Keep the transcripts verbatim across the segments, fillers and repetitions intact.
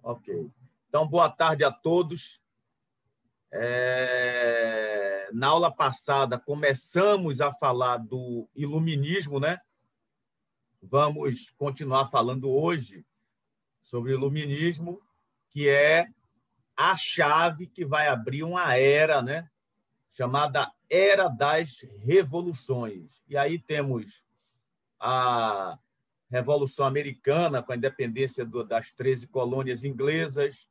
Ok. Então, boa tarde a todos. É... Na aula passada, começamos a falar do iluminismo, né? Vamos continuar falando hoje sobre o iluminismo, que é a chave que vai abrir uma era, né? Chamada Era das Revoluções. E aí temos a Revolução Americana, com a independência das treze colônias inglesas,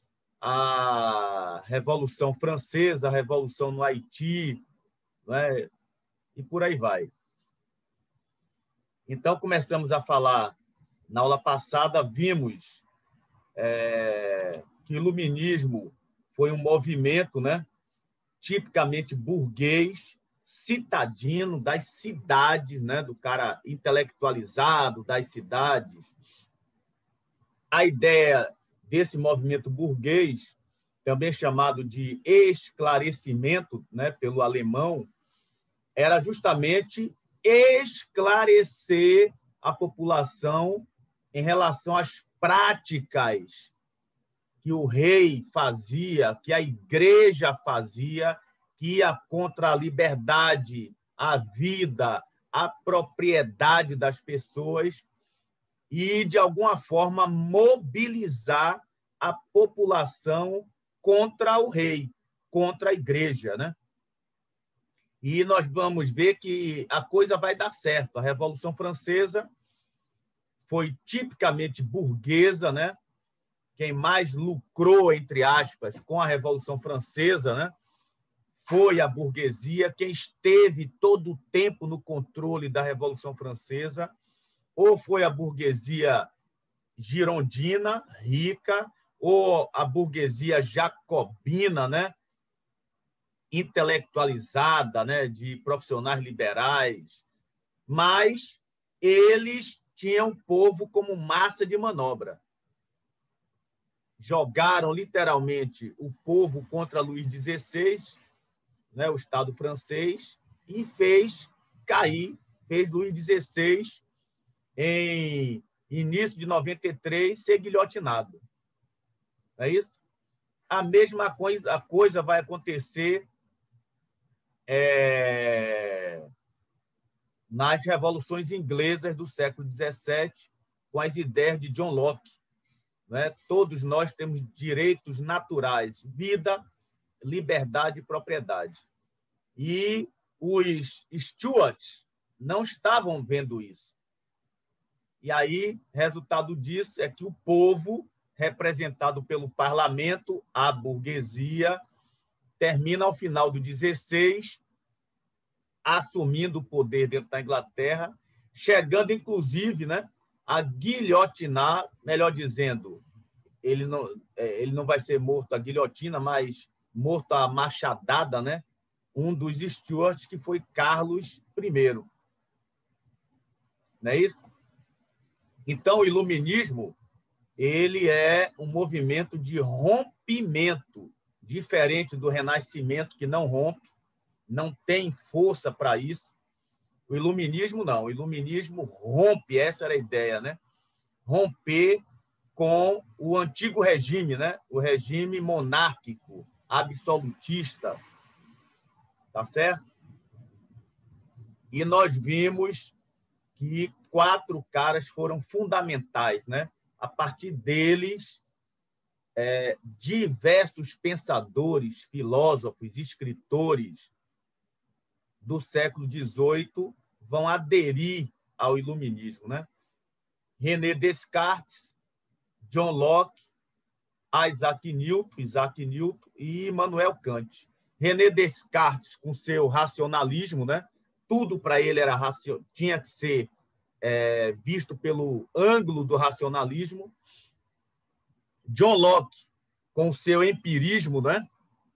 a Revolução Francesa, a Revolução no Haiti, né? E por aí vai. Então, começamos a falar, na aula passada, vimos é, que o iluminismo foi um movimento, né, tipicamente burguês, citadino das cidades, né, do cara intelectualizado das cidades. A ideia desse movimento burguês, também chamado de esclarecimento, né, pelo alemão, era justamente esclarecer a população em relação às práticas que o rei fazia, que a igreja fazia, que ia contra a liberdade, a vida, a propriedade das pessoas e, de alguma forma, mobilizar a população contra o rei, contra a igreja, né? E nós vamos ver que a coisa vai dar certo. A Revolução Francesa foi tipicamente burguesa, né? Quem mais lucrou, entre aspas, com a Revolução Francesa, né, foi a burguesia. Quem esteve todo o tempo no controle da Revolução Francesa ou foi a burguesia girondina, rica, ou a burguesia jacobina, né, intelectualizada, né, de profissionais liberais. Mas eles tinham o povo como massa de manobra. Jogaram literalmente o povo contra Luís dezesseis, né, o Estado francês, e fez cair, fez Luís dezesseis, em início de noventa e três, ser guilhotinado. Não é isso? A mesma coisa, a coisa vai acontecer é, nas revoluções inglesas do século dezessete, com as ideias de John Locke. Né? Todos nós temos direitos naturais, vida, liberdade e propriedade. E os Stuarts não estavam vendo isso. E aí, resultado disso é que o povo, representado pelo parlamento, a burguesia, termina ao final do dezesseis, assumindo o poder dentro da Inglaterra, chegando, inclusive, né, a guilhotinar, melhor dizendo, ele não, ele não vai ser morto a guilhotina, mas morto a machadada, né? Um dos Stuarts, que foi Carlos primeiro. Não é isso? Então, o iluminismo ele é um movimento de rompimento, diferente do Renascimento, que não rompe, não tem força para isso. O iluminismo não. O iluminismo rompe, essa era a ideia, né? Romper com o antigo regime, né? O regime monárquico, absolutista. Tá certo? E nós vimos que quatro caras foram fundamentais, né? A partir deles, é, diversos pensadores, filósofos, escritores do século dezoito vão aderir ao iluminismo, né? René Descartes, John Locke, Isaac Newton, Isaac Newton e Immanuel Kant. René Descartes, com seu racionalismo, né? Tudo para ele era racio... tinha que ser é, visto pelo ângulo do racionalismo. John Locke, com seu empirismo, né?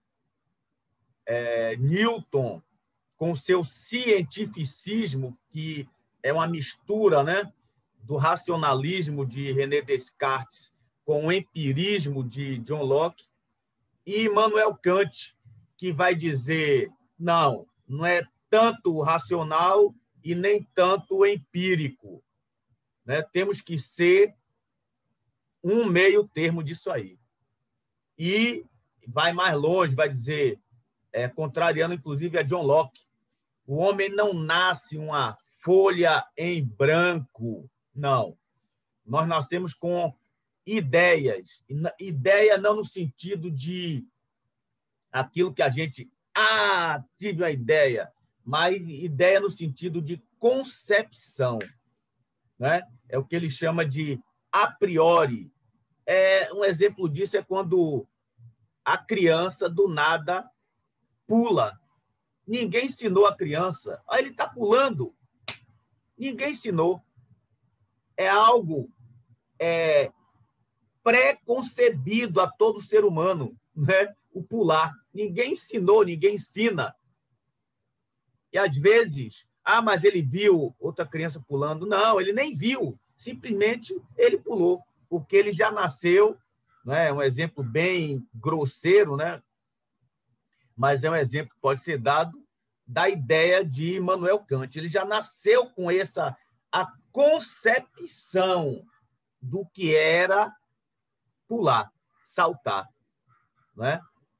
É, Newton, com seu cientificismo, que é uma mistura, né, do racionalismo de René Descartes com o empirismo de John Locke, e Immanuel Kant, que vai dizer, não, não é tanto racional e nem tanto empírico. Né? Temos que ser um meio termo disso aí. E vai mais longe, vai dizer, é, contrariando inclusive a John Locke, o homem não nasce uma folha em branco, não. Nós nascemos com ideias. Ideia não no sentido de aquilo que a gente... Ah, tive uma ideia. Mas ideia no sentido de concepção. Né? É o que ele chama de a priori. É, um exemplo disso é quando a criança, do nada, pula. Ninguém ensinou a criança. Ah, ele está pulando. Ninguém ensinou. É algo é, pré-concebido a todo ser humano, né? O pular. Ninguém ensinou, ninguém ensina. E, às vezes, ah, mas ele viu outra criança pulando. Não, ele nem viu. Simplesmente ele pulou, porque ele já nasceu, né? Um exemplo bem grosseiro, né? Mas é um exemplo que pode ser dado da ideia de Immanuel Kant. Ele já nasceu com essa a concepção do que era pular, saltar, né?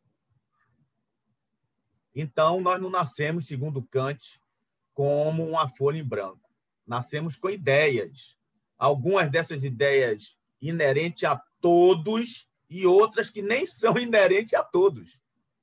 Então, nós não nascemos, segundo Kant, como uma folha em branco. Nascemos com ideias. Algumas dessas ideias inerentes a todos e outras que nem são inerentes a todos.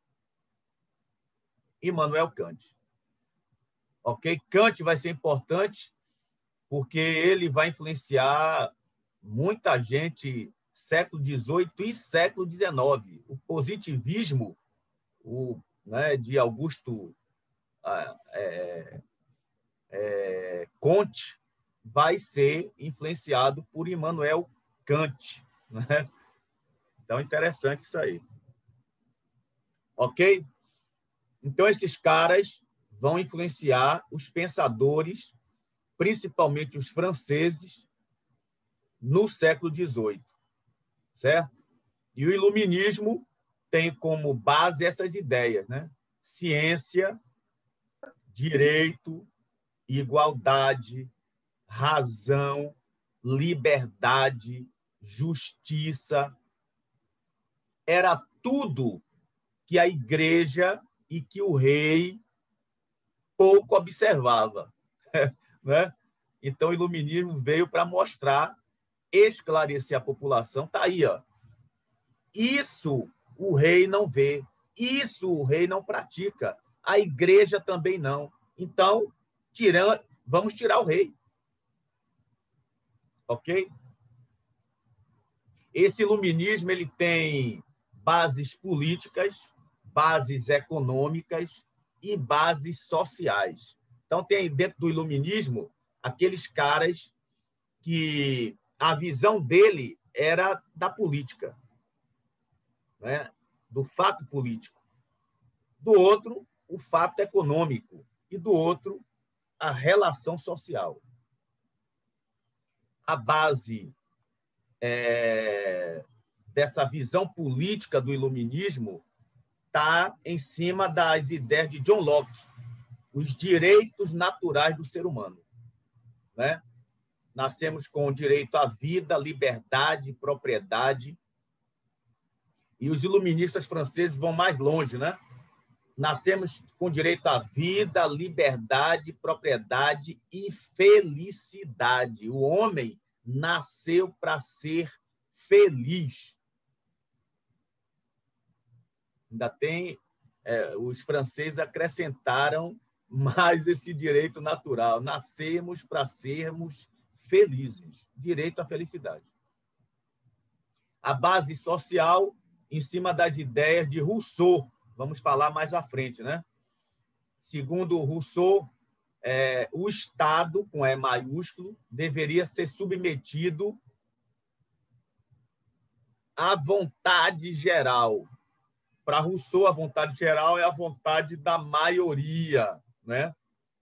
Immanuel Kant. Ok? Kant vai ser importante porque ele vai influenciar muita gente século dezoito e século dezenove. O positivismo o, né, de Augusto é, é, Comte vai ser influenciado por Immanuel Kant. Né? Então, interessante isso aí. Ok? Então, esses caras vão influenciar os pensadores, principalmente os franceses, no século dezoito. Certo? E o iluminismo tem como base essas ideias, né? Ciência, direito, igualdade, razão, liberdade, justiça. Era tudo que a igreja e que o rei pouco observava. Né? Então, o iluminismo veio para mostrar, esclarecer a população. Está aí, ó. Isso o rei não vê, isso o rei não pratica, a igreja também não. Então, tirando, vamos tirar o rei. Ok? Esse iluminismo ele tem bases políticas, bases econômicas e bases sociais. Então, tem dentro do iluminismo aqueles caras que a visão dele era da política, né? Do fato político. Do outro, o fato econômico. E do outro, a relação social. A base é, dessa visão política do iluminismo está em cima das ideias de John Locke, os direitos naturais do ser humano. Né? Nascemos com o direito à vida, liberdade, propriedade. E os iluministas franceses vão mais longe, né? Nascemos com direito à vida, liberdade, propriedade e felicidade. O homem nasceu para ser feliz. Ainda tem... É, os franceses acrescentaram mais esse direito natural. Nascemos para sermos felizes. Direito à felicidade. A base social em cima das ideias de Rousseau. Vamos falar mais à frente, né? Segundo Rousseau, é, o Estado, com E maiúsculo, deveria ser submetido à vontade geral. Para Rousseau, a vontade geral é a vontade da maioria, né?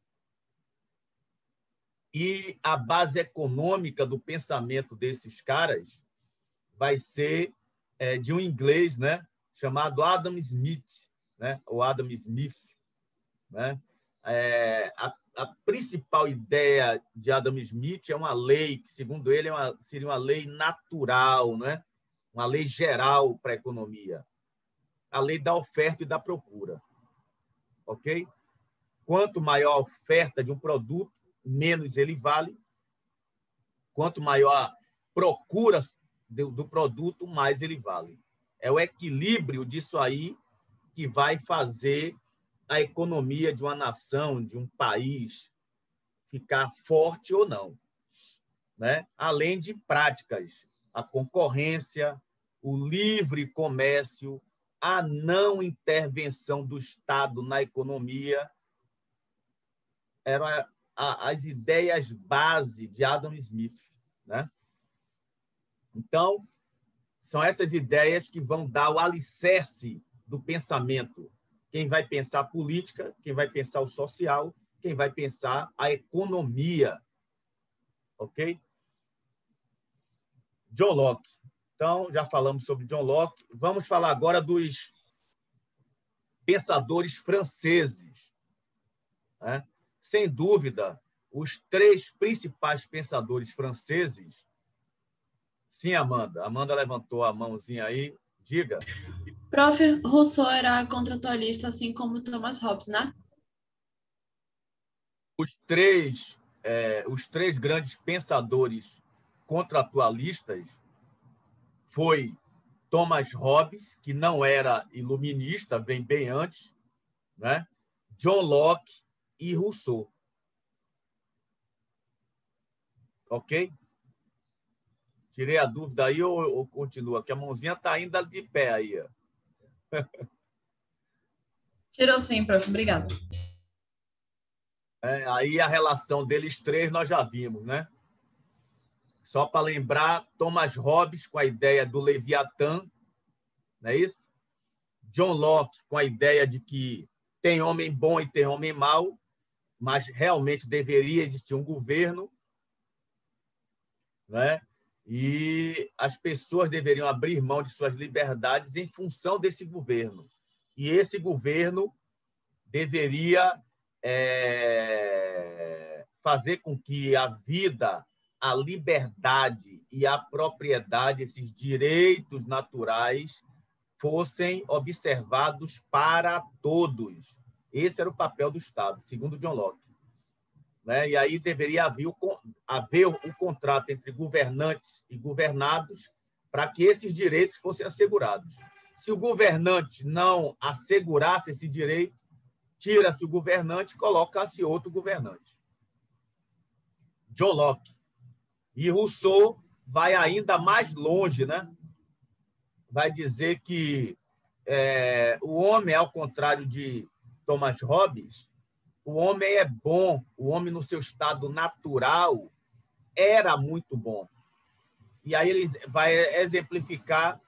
E a base econômica do pensamento desses caras vai ser é, de um inglês, né? Chamado Adam Smith, né? Ou Adam Smith, né? É, a, a principal ideia de Adam Smith é uma lei que, segundo ele, é uma, seria uma lei natural, né? Uma lei geral para a economia. A lei da oferta e da procura. Ok? Quanto maior a oferta de um produto, menos ele vale. Quanto maior a procura do, do produto, mais ele vale. É o equilíbrio disso aí que vai fazer a economia de uma nação, de um país, ficar forte ou não, né? Além de práticas, a concorrência, o livre comércio, a não intervenção do Estado na economia, eram as ideias base de Adam Smith, né? Então, são essas ideias que vão dar o alicerce do pensamento. Quem vai pensar a política, quem vai pensar o social, quem vai pensar a economia. Ok? John Locke. Então, já falamos sobre John Locke. Vamos falar agora dos pensadores franceses, né? Sem dúvida, os três principais pensadores franceses. Sim, Amanda. Amanda levantou a mãozinha aí. Diga. Prof. Rousseau era contratualista, assim como Thomas Hobbes, né? Os três, é, os três grandes pensadores contratualistas foi Thomas Hobbes, que não era iluminista, vem bem antes, né? John Locke e Rousseau. Ok? Tirei a dúvida aí ou, ou continua? Que a mãozinha está ainda de pé aí. Tirou sim, prof. Obrigada. É, aí a relação deles três nós já vimos, né? Só para lembrar, Thomas Hobbes com a ideia do Leviatã, não é isso? John Locke com a ideia de que tem homem bom e tem homem mau, mas realmente deveria existir um governo, né? E as pessoas deveriam abrir mão de suas liberdades em função desse governo. E esse governo deveria é, fazer com que a vida, a liberdade e a propriedade, esses direitos naturais, fossem observados para todos. Esse era o papel do Estado, segundo John Locke. Né? E aí deveria haver o, haver o contrato entre governantes e governados para que esses direitos fossem assegurados. Se o governante não assegurasse esse direito, tira-se o governante e coloca-se outro governante. John Locke. E Rousseau vai ainda mais longe, né? Vai dizer que é, o homem, ao contrário de Thomas Hobbes, o homem é bom, o homem no seu estado natural era muito bom. E aí ele vai exemplificar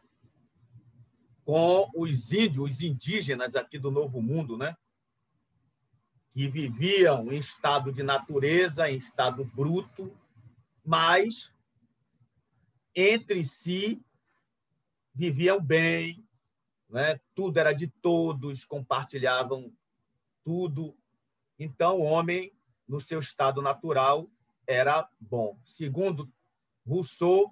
com os índios, os indígenas aqui do Novo Mundo, né? Que viviam em estado de natureza, em estado bruto, mas entre si viviam bem, né? Tudo era de todos, compartilhavam tudo. Então, o homem, no seu estado natural, era bom. Segundo Rousseau,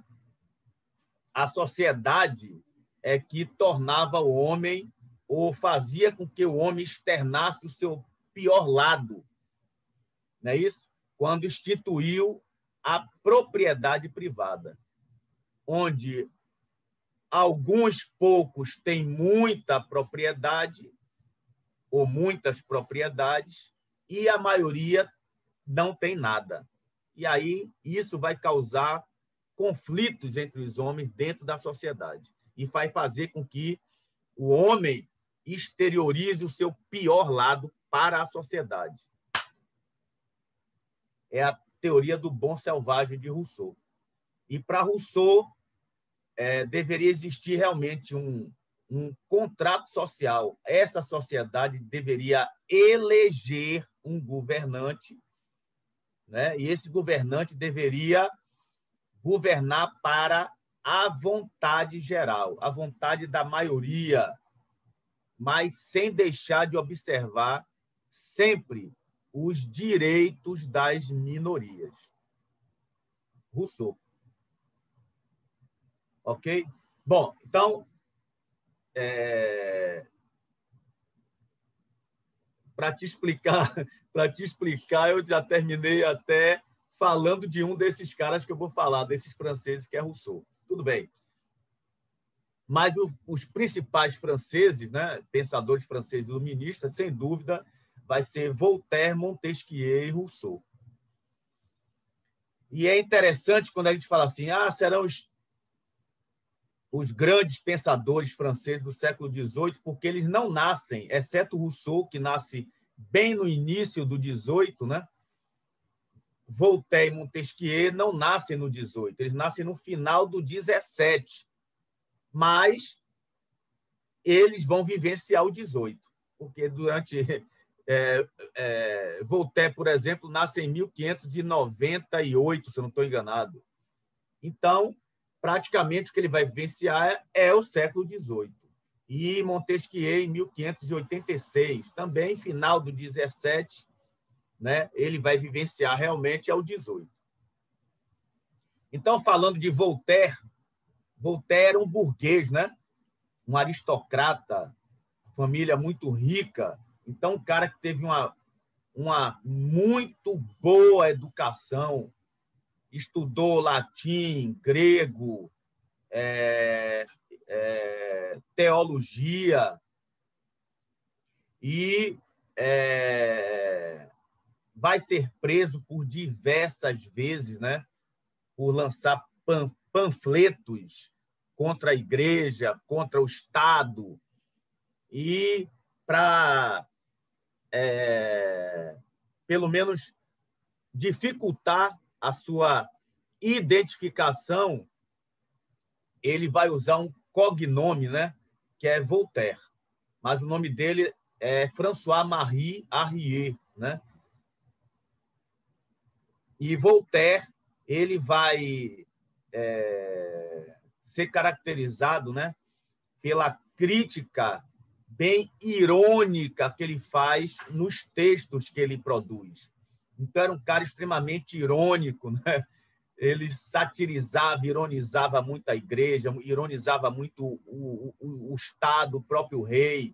a sociedade é que tornava o homem, ou fazia com que o homem externasse o seu pior lado, não é isso? Quando instituiu a propriedade privada, onde alguns poucos têm muita propriedade, ou muitas propriedades, e a maioria não tem nada. E aí isso vai causar conflitos entre os homens dentro da sociedade e vai fazer com que o homem exteriorize o seu pior lado para a sociedade. É a teoria do bom selvagem de Rousseau. E para Rousseau, é, deveria existir realmente um, um contrato social. Essa sociedade deveria eleger um governante, né? E esse governante deveria governar para a vontade geral, a vontade da maioria, mas sem deixar de observar sempre os direitos das minorias. Rousseau. Ok? Bom, então, é... para te explicar, para te explicar, eu já terminei até falando de um desses caras que eu vou falar, desses franceses, que é Rousseau. Tudo bem. Mas o, os principais franceses, né, pensadores franceses iluministas, sem dúvida, vai ser Voltaire, Montesquieu e Rousseau. E é interessante quando a gente fala assim, ah, serão os, os grandes pensadores franceses do século dezoito, porque eles não nascem, exceto Rousseau, que nasce bem no início do dezoito, né? Voltaire e Montesquieu não nascem no dezoito, eles nascem no final do dezessete. Mas eles vão vivenciar o dezoito, porque durante é, é, Voltaire, por exemplo, nasce em mil quinhentos e noventa e oito, se eu não estou enganado. Então, praticamente o que ele vai vivenciar é o século dezoito. E Montesquieu em mil quinhentos e oitenta e seis, também final do dezessete, né, ele vai vivenciar realmente ao dezoito. Então, falando de Voltaire, Voltaire era um burguês, né? Um aristocrata, família muito rica. Então, um cara que teve uma, uma muito boa educação, estudou latim, grego, é, é, teologia e é, vai ser preso por diversas vezes, né? Por lançar pan, panfletos contra a igreja, contra o Estado, e para, é, pelo menos, dificultar a sua identificação, ele vai usar um cognome, né, que é Voltaire, mas o nome dele é François-Marie Harrier, né? E Voltaire, ele vai é, ser caracterizado, né, pela crítica bem irônica que ele faz nos textos que ele produz. Então, era um cara extremamente irônico, né? Ele satirizava, ironizava muito a igreja, ironizava muito o, o, o Estado, o próprio rei.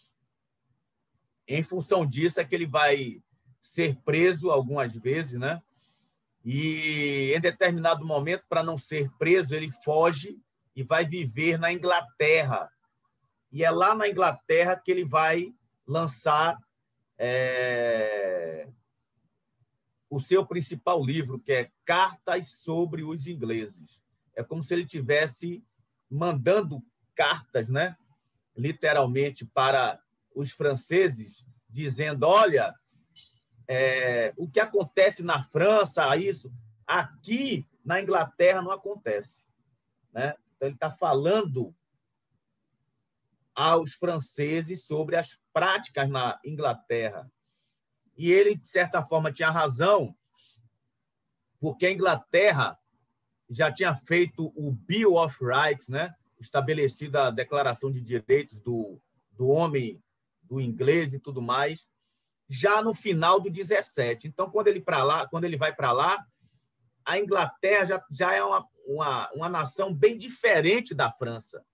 Em função disso, é que ele vai ser preso algumas vezes, né? E, em determinado momento, para não ser preso, ele foge e vai viver na Inglaterra. E é lá na Inglaterra que ele vai lançar é, o seu principal livro, que é Cartas sobre os Ingleses. É como se ele tivesse mandando cartas, né, literalmente, para os franceses, dizendo, olha, é, o que acontece na França, isso, aqui na Inglaterra não acontece. Né? Então, ele está falando aos franceses sobre as práticas na Inglaterra. E ele, de certa forma, tinha razão, porque a Inglaterra já tinha feito o Bill of Rights, né? Estabelecido a Declaração de Direitos do, do Homem, do inglês e tudo mais, já no final do dezessete. Então, quando ele, pra lá, quando ele vai para lá, a Inglaterra já, já é uma, uma, uma nação bem diferente da França.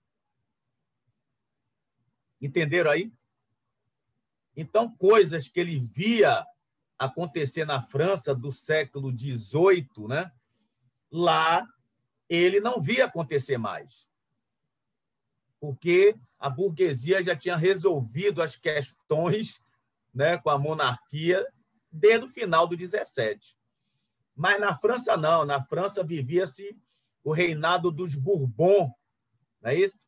Entenderam aí? Então, coisas que ele via acontecer na França do século dezoito, né? Lá ele não via acontecer mais, porque a burguesia já tinha resolvido as questões, né, com a monarquia desde o final do dezessete. Mas na França não, na França vivia-se o reinado dos Bourbons, não é isso?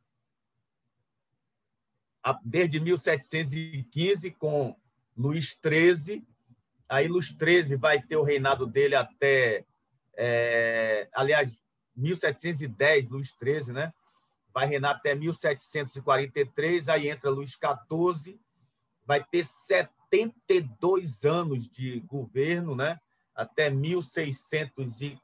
Desde mil setecentos e quinze, com Luís treze, aí Luís treze vai ter o reinado dele até, é, aliás, mil setecentos e dez, Luís treze, né? Vai reinar até mil setecentos e quarenta e três, aí entra Luís quatorze, vai ter setenta e dois anos de governo, né? Até mil e seiscentos e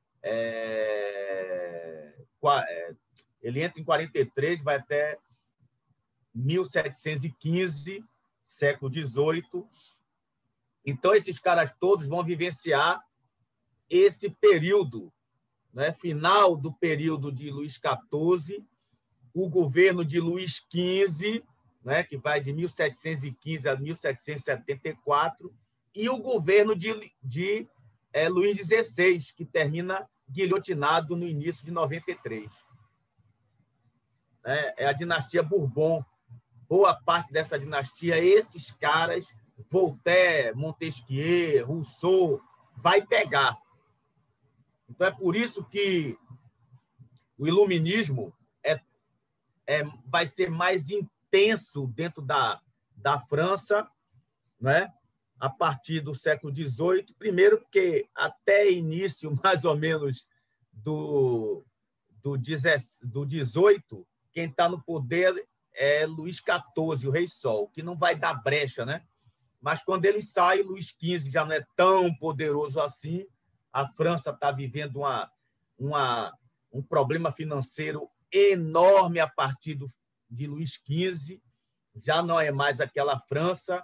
é, ele entra em quarenta e três, vai até mil setecentos e quinze, século dezoito, Então, esses caras todos vão vivenciar esse período, né? Final do período de Luís quatorze, o governo de Luís quinze, né? Que vai de mil setecentos e quinze a mil setecentos e setenta e quatro, e o governo de, de é, Luís dezesseis, que termina guilhotinado no início de noventa e três. É, é a dinastia Bourbon. Boa parte dessa dinastia, esses caras, Voltaire, Montesquieu, Rousseau, vai pegar. Então, é por isso que o iluminismo é, é, vai ser mais intenso dentro da, da França, né? A partir do século dezoito. Primeiro, porque até início, mais ou menos, do, do, do dezoito, quem está no poder é Luís quatorze, o Rei Sol, que não vai dar brecha, né? Mas quando ele sai, Luís quinze já não é tão poderoso assim. A França está vivendo uma, uma, um problema financeiro enorme a partir do, de Luís quinze. Já não é mais aquela França,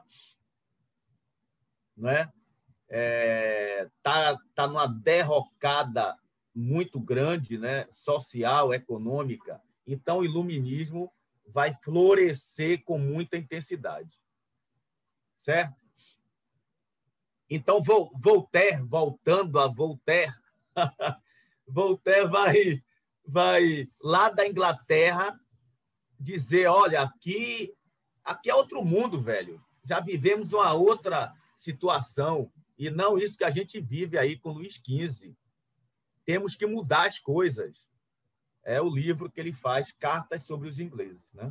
né? É, tá, tá numa derrocada muito grande, né? Social, econômica. Então, o iluminismo vai florescer com muita intensidade. Certo? Então, Voltaire, voltando a Voltaire, Voltaire vai, vai lá da Inglaterra dizer, olha, aqui, aqui é outro mundo, velho. Já vivemos uma outra situação, e não isso que a gente vive aí com Luís quinze. Temos que mudar as coisas. É o livro que ele faz, Cartas sobre os Ingleses, né?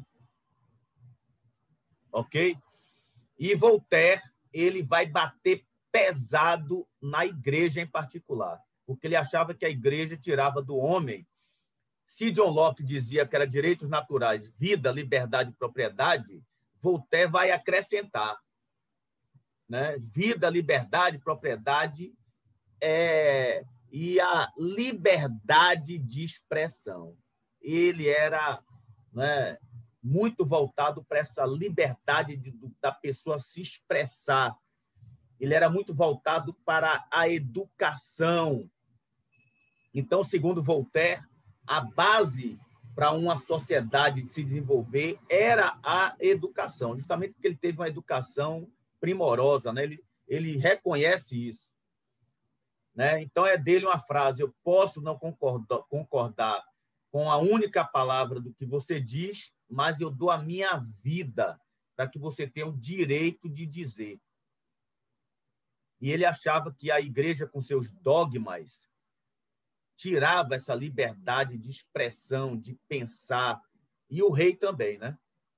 Ok? E Voltaire, ele vai bater pesado na igreja em particular, porque ele achava que a igreja tirava do homem. Se John Locke dizia que era direitos naturais, vida, liberdade e propriedade, Voltaire vai acrescentar, né? Vida, liberdade, propriedade é... e a liberdade de expressão. Ele era, né, muito voltado para essa liberdade de, da pessoa se expressar. Ele era muito voltado para a educação. Então, segundo Voltaire, a base para uma sociedade se desenvolver era a educação, justamente porque ele teve uma educação primorosa, né? Ele, ele reconhece isso, né? Então, é dele uma frase, eu posso não concordar, concordar com a única palavra do que você diz, mas eu dou a minha vida para que você tenha o direito de dizer. E ele achava que a igreja, com seus dogmas, tirava essa liberdade de expressão, de pensar, e o rei também, né?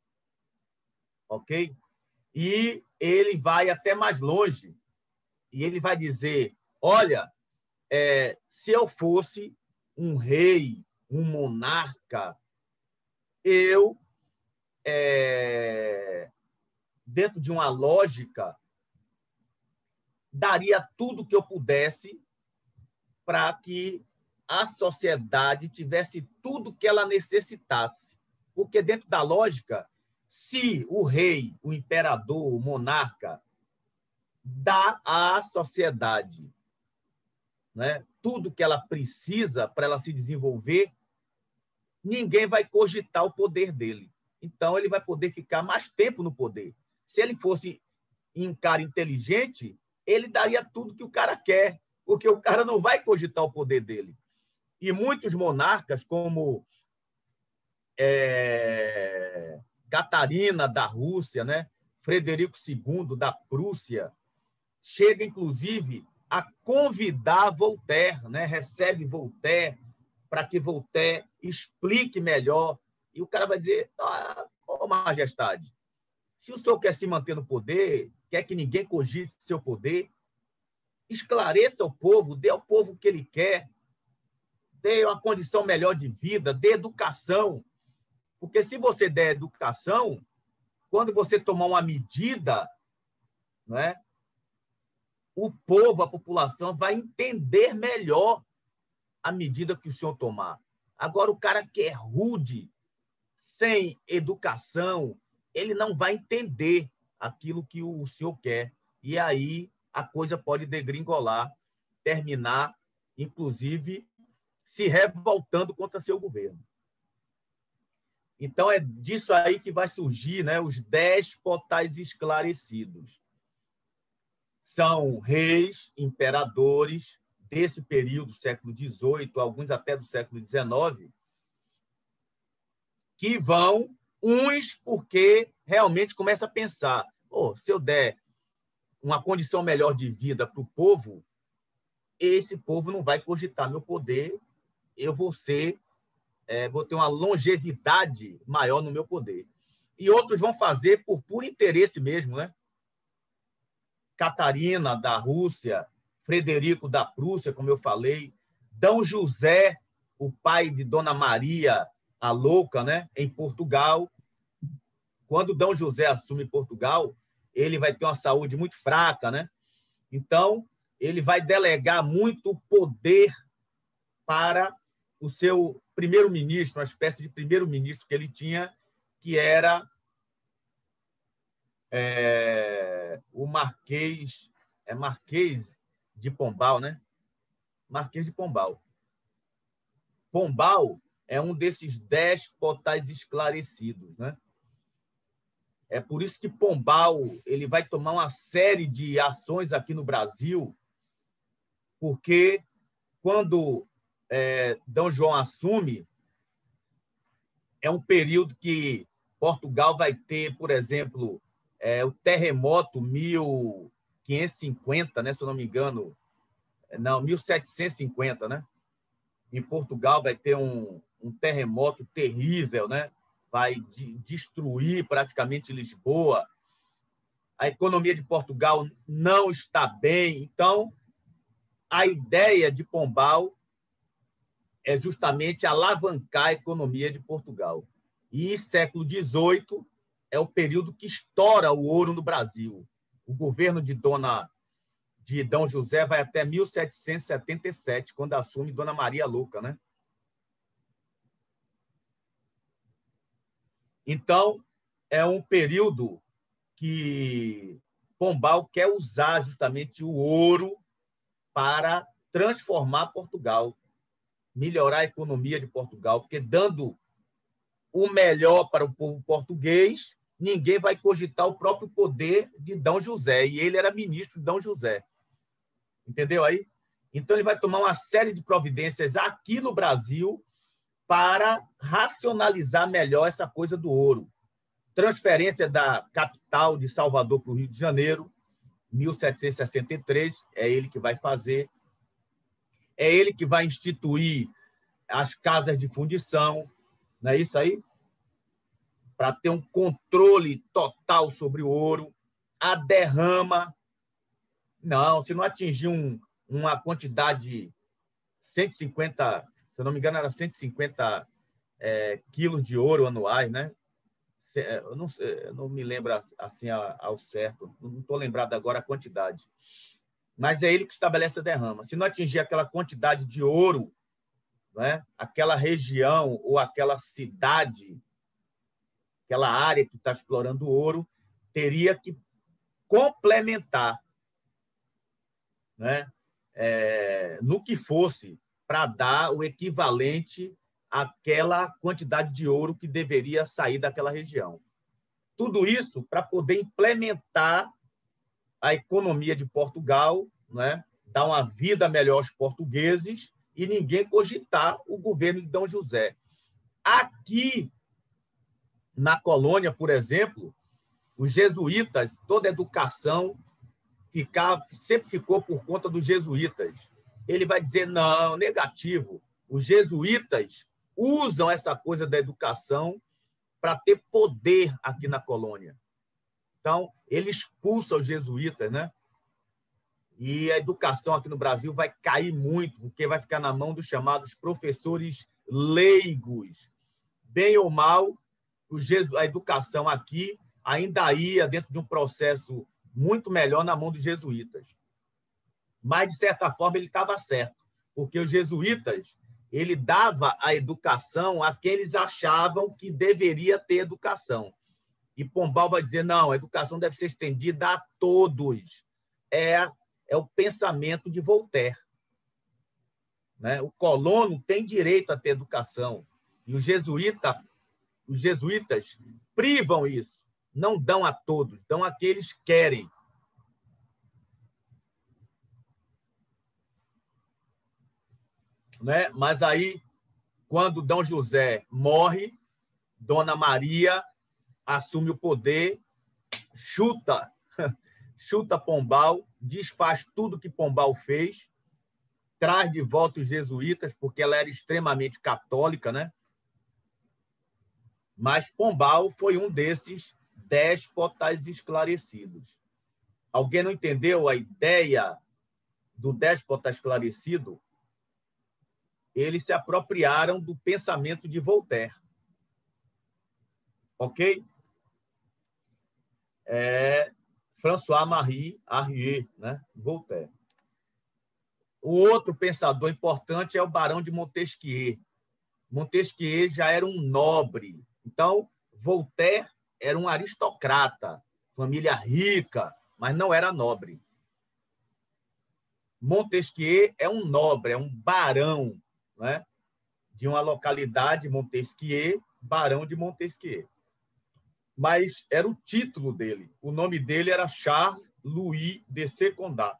Ok? E ele vai até mais longe, e ele vai dizer, olha, é, se eu fosse um rei, um monarca, eu, é, dentro de uma lógica, daria tudo o que eu pudesse para que a sociedade tivesse tudo que ela necessitasse. Porque, dentro da lógica, se o rei, o imperador, o monarca, dá à sociedade, né, tudo que ela precisa para ela se desenvolver, ninguém vai cogitar o poder dele. Então, ele vai poder ficar mais tempo no poder. Se ele fosse um cara inteligente, ele daria tudo que o cara quer, porque o cara não vai cogitar o poder dele. E muitos monarcas, como é, Catarina, da Rússia, né? Frederico segundo, da Prússia, chega, inclusive, a convidar Voltaire, né? Recebe Voltaire para que Voltaire explique melhor. E o cara vai dizer, ah, oh, majestade, se o senhor quer se manter no poder, quer que ninguém cogite seu poder, esclareça o povo, dê ao povo o que ele quer, dê uma condição melhor de vida, dê educação. Porque se você der educação, quando você tomar uma medida, né, o povo, a população, vai entender melhor a medida que o senhor tomar. Agora, o cara que é rude, sem educação, ele não vai entender aquilo que o senhor quer. E aí a coisa pode degringolar, terminar, inclusive, se revoltando contra seu governo. Então, é disso aí que vai surgir, né, os déspotas esclarecidos. São reis, imperadores desse período, século dezoito, alguns até do século dezenove, que vão, uns porque realmente começa a pensar, oh, se eu der uma condição melhor de vida para o povo, esse povo não vai cogitar meu poder, eu vou ser, é, vou ter uma longevidade maior no meu poder. E outros vão fazer por puro interesse mesmo, né? Catarina, da Rússia, Frederico da Prússia, como eu falei, D. José, o pai de Dona Maria, a louca, né? Em Portugal. Quando D. José assume Portugal, ele vai ter uma saúde muito fraca, né? Então, ele vai delegar muito poder para o seu primeiro-ministro, uma espécie de primeiro-ministro que ele tinha, que era é, o Marquês, é Marquês de Pombal, né? Marquês de Pombal. Pombal é um desses déspotas esclarecidos, né? É por isso que Pombal ele vai tomar uma série de ações aqui no Brasil, porque quando é, D. João assume, é um período que Portugal vai ter, por exemplo, é, o terremoto mil quinhentos e cinquenta, né, se eu não me engano, não, mil setecentos e cinquenta, né? Em Portugal vai ter um, um terremoto terrível, né? Vai de, destruir praticamente Lisboa. A economia de Portugal não está bem. Então, a ideia de Pombal é justamente alavancar a economia de Portugal. E século dezoito é o período que estoura o ouro no Brasil. O governo de Dona de D. José vai até mil setecentos e setenta e sete, quando assume Dona Maria Louca, né? Então, é um período que Pombal quer usar justamente o ouro para transformar Portugal, melhorar a economia de Portugal, porque dando o melhor para o povo português, ninguém vai cogitar o próprio poder de D. José, e ele era ministro de D. José. Entendeu aí? Então, ele vai tomar uma série de providências aqui no Brasil para racionalizar melhor essa coisa do ouro. Transferência da capital de Salvador para o Rio de Janeiro, mil setecentos e sessenta e três, é ele que vai fazer. É ele que vai instituir as casas de fundição, não é isso aí? Para ter um controle total sobre o ouro. A derrama. Não, se não atingir um, uma quantidade cento e cinquenta, se eu não me engano, era cento e cinquenta é, quilos de ouro anuais, né? Eu não, eu não me lembro assim ao certo, não estou lembrado agora a quantidade. Mas é ele que estabelece a derrama. Se não atingir aquela quantidade de ouro, né, aquela região ou aquela cidade, aquela área que está explorando ouro, teria que complementar, né, é, no que fosse, para dar o equivalente àquela quantidade de ouro que deveria sair daquela região. Tudo isso para poder implementar a economia de Portugal, né, dar uma vida melhor aos portugueses e ninguém cogitar o governo de D. José. Aqui, na colônia, por exemplo, os jesuítas, toda a educação ficava, sempre ficou por conta dos jesuítas. Ele vai dizer, não, negativo. Os jesuítas usam essa coisa da educação para ter poder aqui na colônia. Então, ele expulsa os jesuítas, né? E a educação aqui no Brasil vai cair muito, porque vai ficar na mão dos chamados professores leigos. Bem ou mal, a educação aqui ainda ia dentro de um processo muito melhor na mão dos jesuítas. Mas, de certa forma, ele estava certo, porque os jesuítas ele dava a educação a quem eles achavam que deveria ter educação. E Pombal vai dizer, não, a educação deve ser estendida a todos. É é o pensamento de Voltaire. Né? O colono tem direito a ter educação, e os, jesuíta, os jesuítas privam isso, não dão a todos, dão a que eles querem. Né? Mas aí, quando Dom José morre, Dona Maria assume o poder, chuta, chuta Pombal, desfaz tudo que Pombal fez, traz de volta os jesuítas, porque ela era extremamente católica, né? Mas Pombal foi um desses déspotas esclarecidos. Alguém não entendeu a ideia do déspota esclarecido? Eles se apropriaram do pensamento de Voltaire. Ok? É François-Marie Arouet, né? Voltaire. O outro pensador importante é o Barão de Montesquieu. Montesquieu já era um nobre. Então, Voltaire era um aristocrata, família rica, mas não era nobre. Montesquieu é um nobre, é um barão, né? De uma localidade, Montesquieu, Barão de Montesquieu. Mas era o título dele. O nome dele era Charles Louis de Secondat.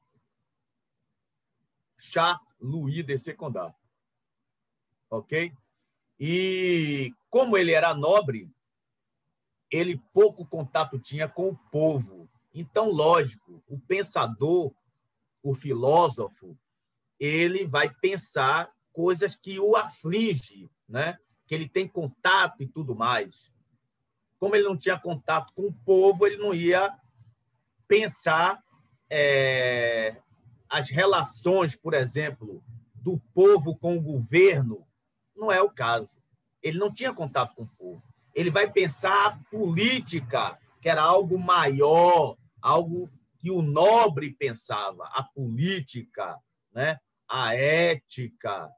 Charles Louis de Secondat. Ok? E como ele era nobre, ele pouco contato tinha com o povo. Então, lógico, o pensador, o filósofo, ele vai pensar coisas que o aflige, né? Que ele tem contato e tudo mais. Como ele não tinha contato com o povo, ele não ia pensar é, as relações, por exemplo, do povo com o governo. Não é o caso. Ele não tinha contato com o povo. Ele vai pensar a política, que era algo maior, algo que o nobre pensava, a política, né? A ética.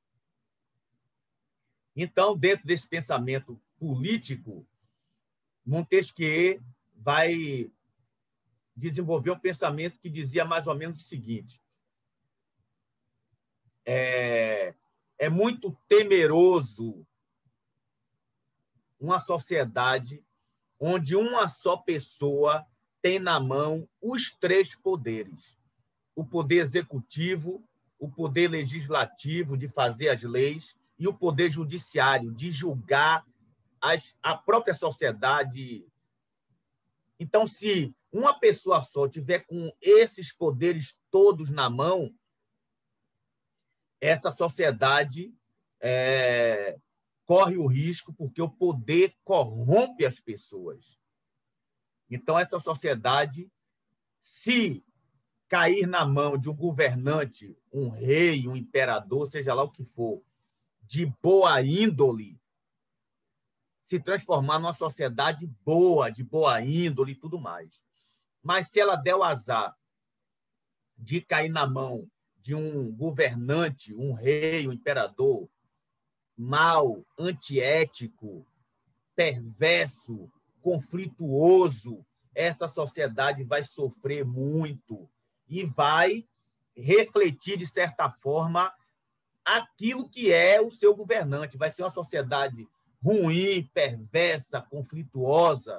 Então, dentro desse pensamento político, Montesquieu vai desenvolver um pensamento que dizia mais ou menos o seguinte: é, é muito temeroso uma sociedade onde uma só pessoa tem na mão os três poderes: o poder executivo, o poder legislativo de fazer as leis e o poder judiciário de julgar as, a própria sociedade. Então, se uma pessoa só tiver com esses poderes todos na mão, essa sociedade é, corre o risco, porque o poder corrompe as pessoas. Então, essa sociedade, se cair na mão de um governante, um rei, um imperador, seja lá o que for, de boa índole, se transformar numa sociedade boa, de boa índole e tudo mais. Mas se ela der o azar de cair na mão de um governante, um rei, um imperador mau, antiético, perverso, conflituoso, essa sociedade vai sofrer muito e vai refletir, de certa forma, aquilo que é o seu governante. Vai ser uma sociedade ruim, perversa, conflituosa.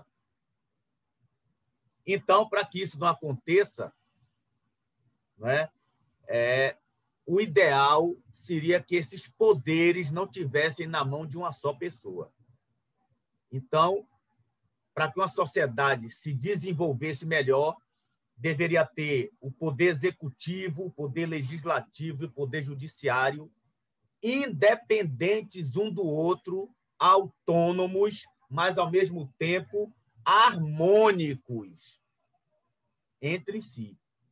Então, para que isso não aconteça, né, é, o ideal seria que esses poderes não tivessem na mão de uma só pessoa. Então, para que uma sociedade se desenvolvesse melhor, deveria ter o poder executivo, o poder legislativo e o poder judiciário independentes um do outro, autônomos, mas, ao mesmo tempo, harmônicos entre si.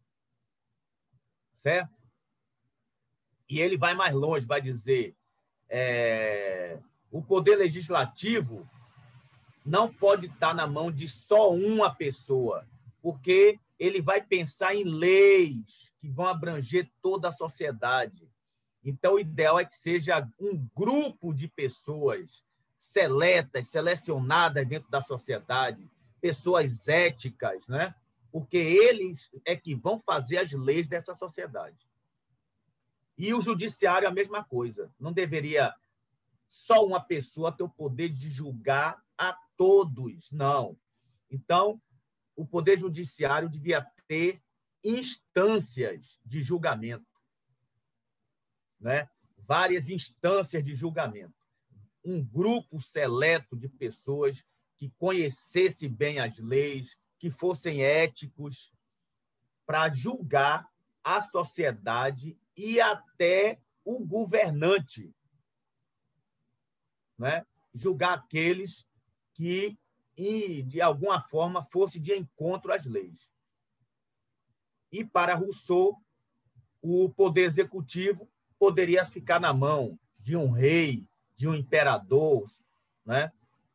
Certo? E ele vai mais longe, vai dizer é, o poder legislativo não pode estar na mão de só uma pessoa, porque ele vai pensar em leis que vão abranger toda a sociedade. Então, o ideal é que seja um grupo de pessoas seletas, selecionadas dentro da sociedade, pessoas éticas, né? porque eles é que vão fazer as leis dessa sociedade. E o judiciário é a mesma coisa. Não deveria só uma pessoa ter o poder de julgar a todos, não. Então, o poder judiciário devia ter instâncias de julgamento, né? Várias instâncias de julgamento. Um grupo seleto de pessoas que conhecesse bem as leis, que fossem éticos, para julgar a sociedade e até o governante, né? Julgar aqueles que, de alguma forma, fosse de encontro às leis. E, para Rousseau, o poder executivo poderia ficar na mão de um rei, de um imperador, né?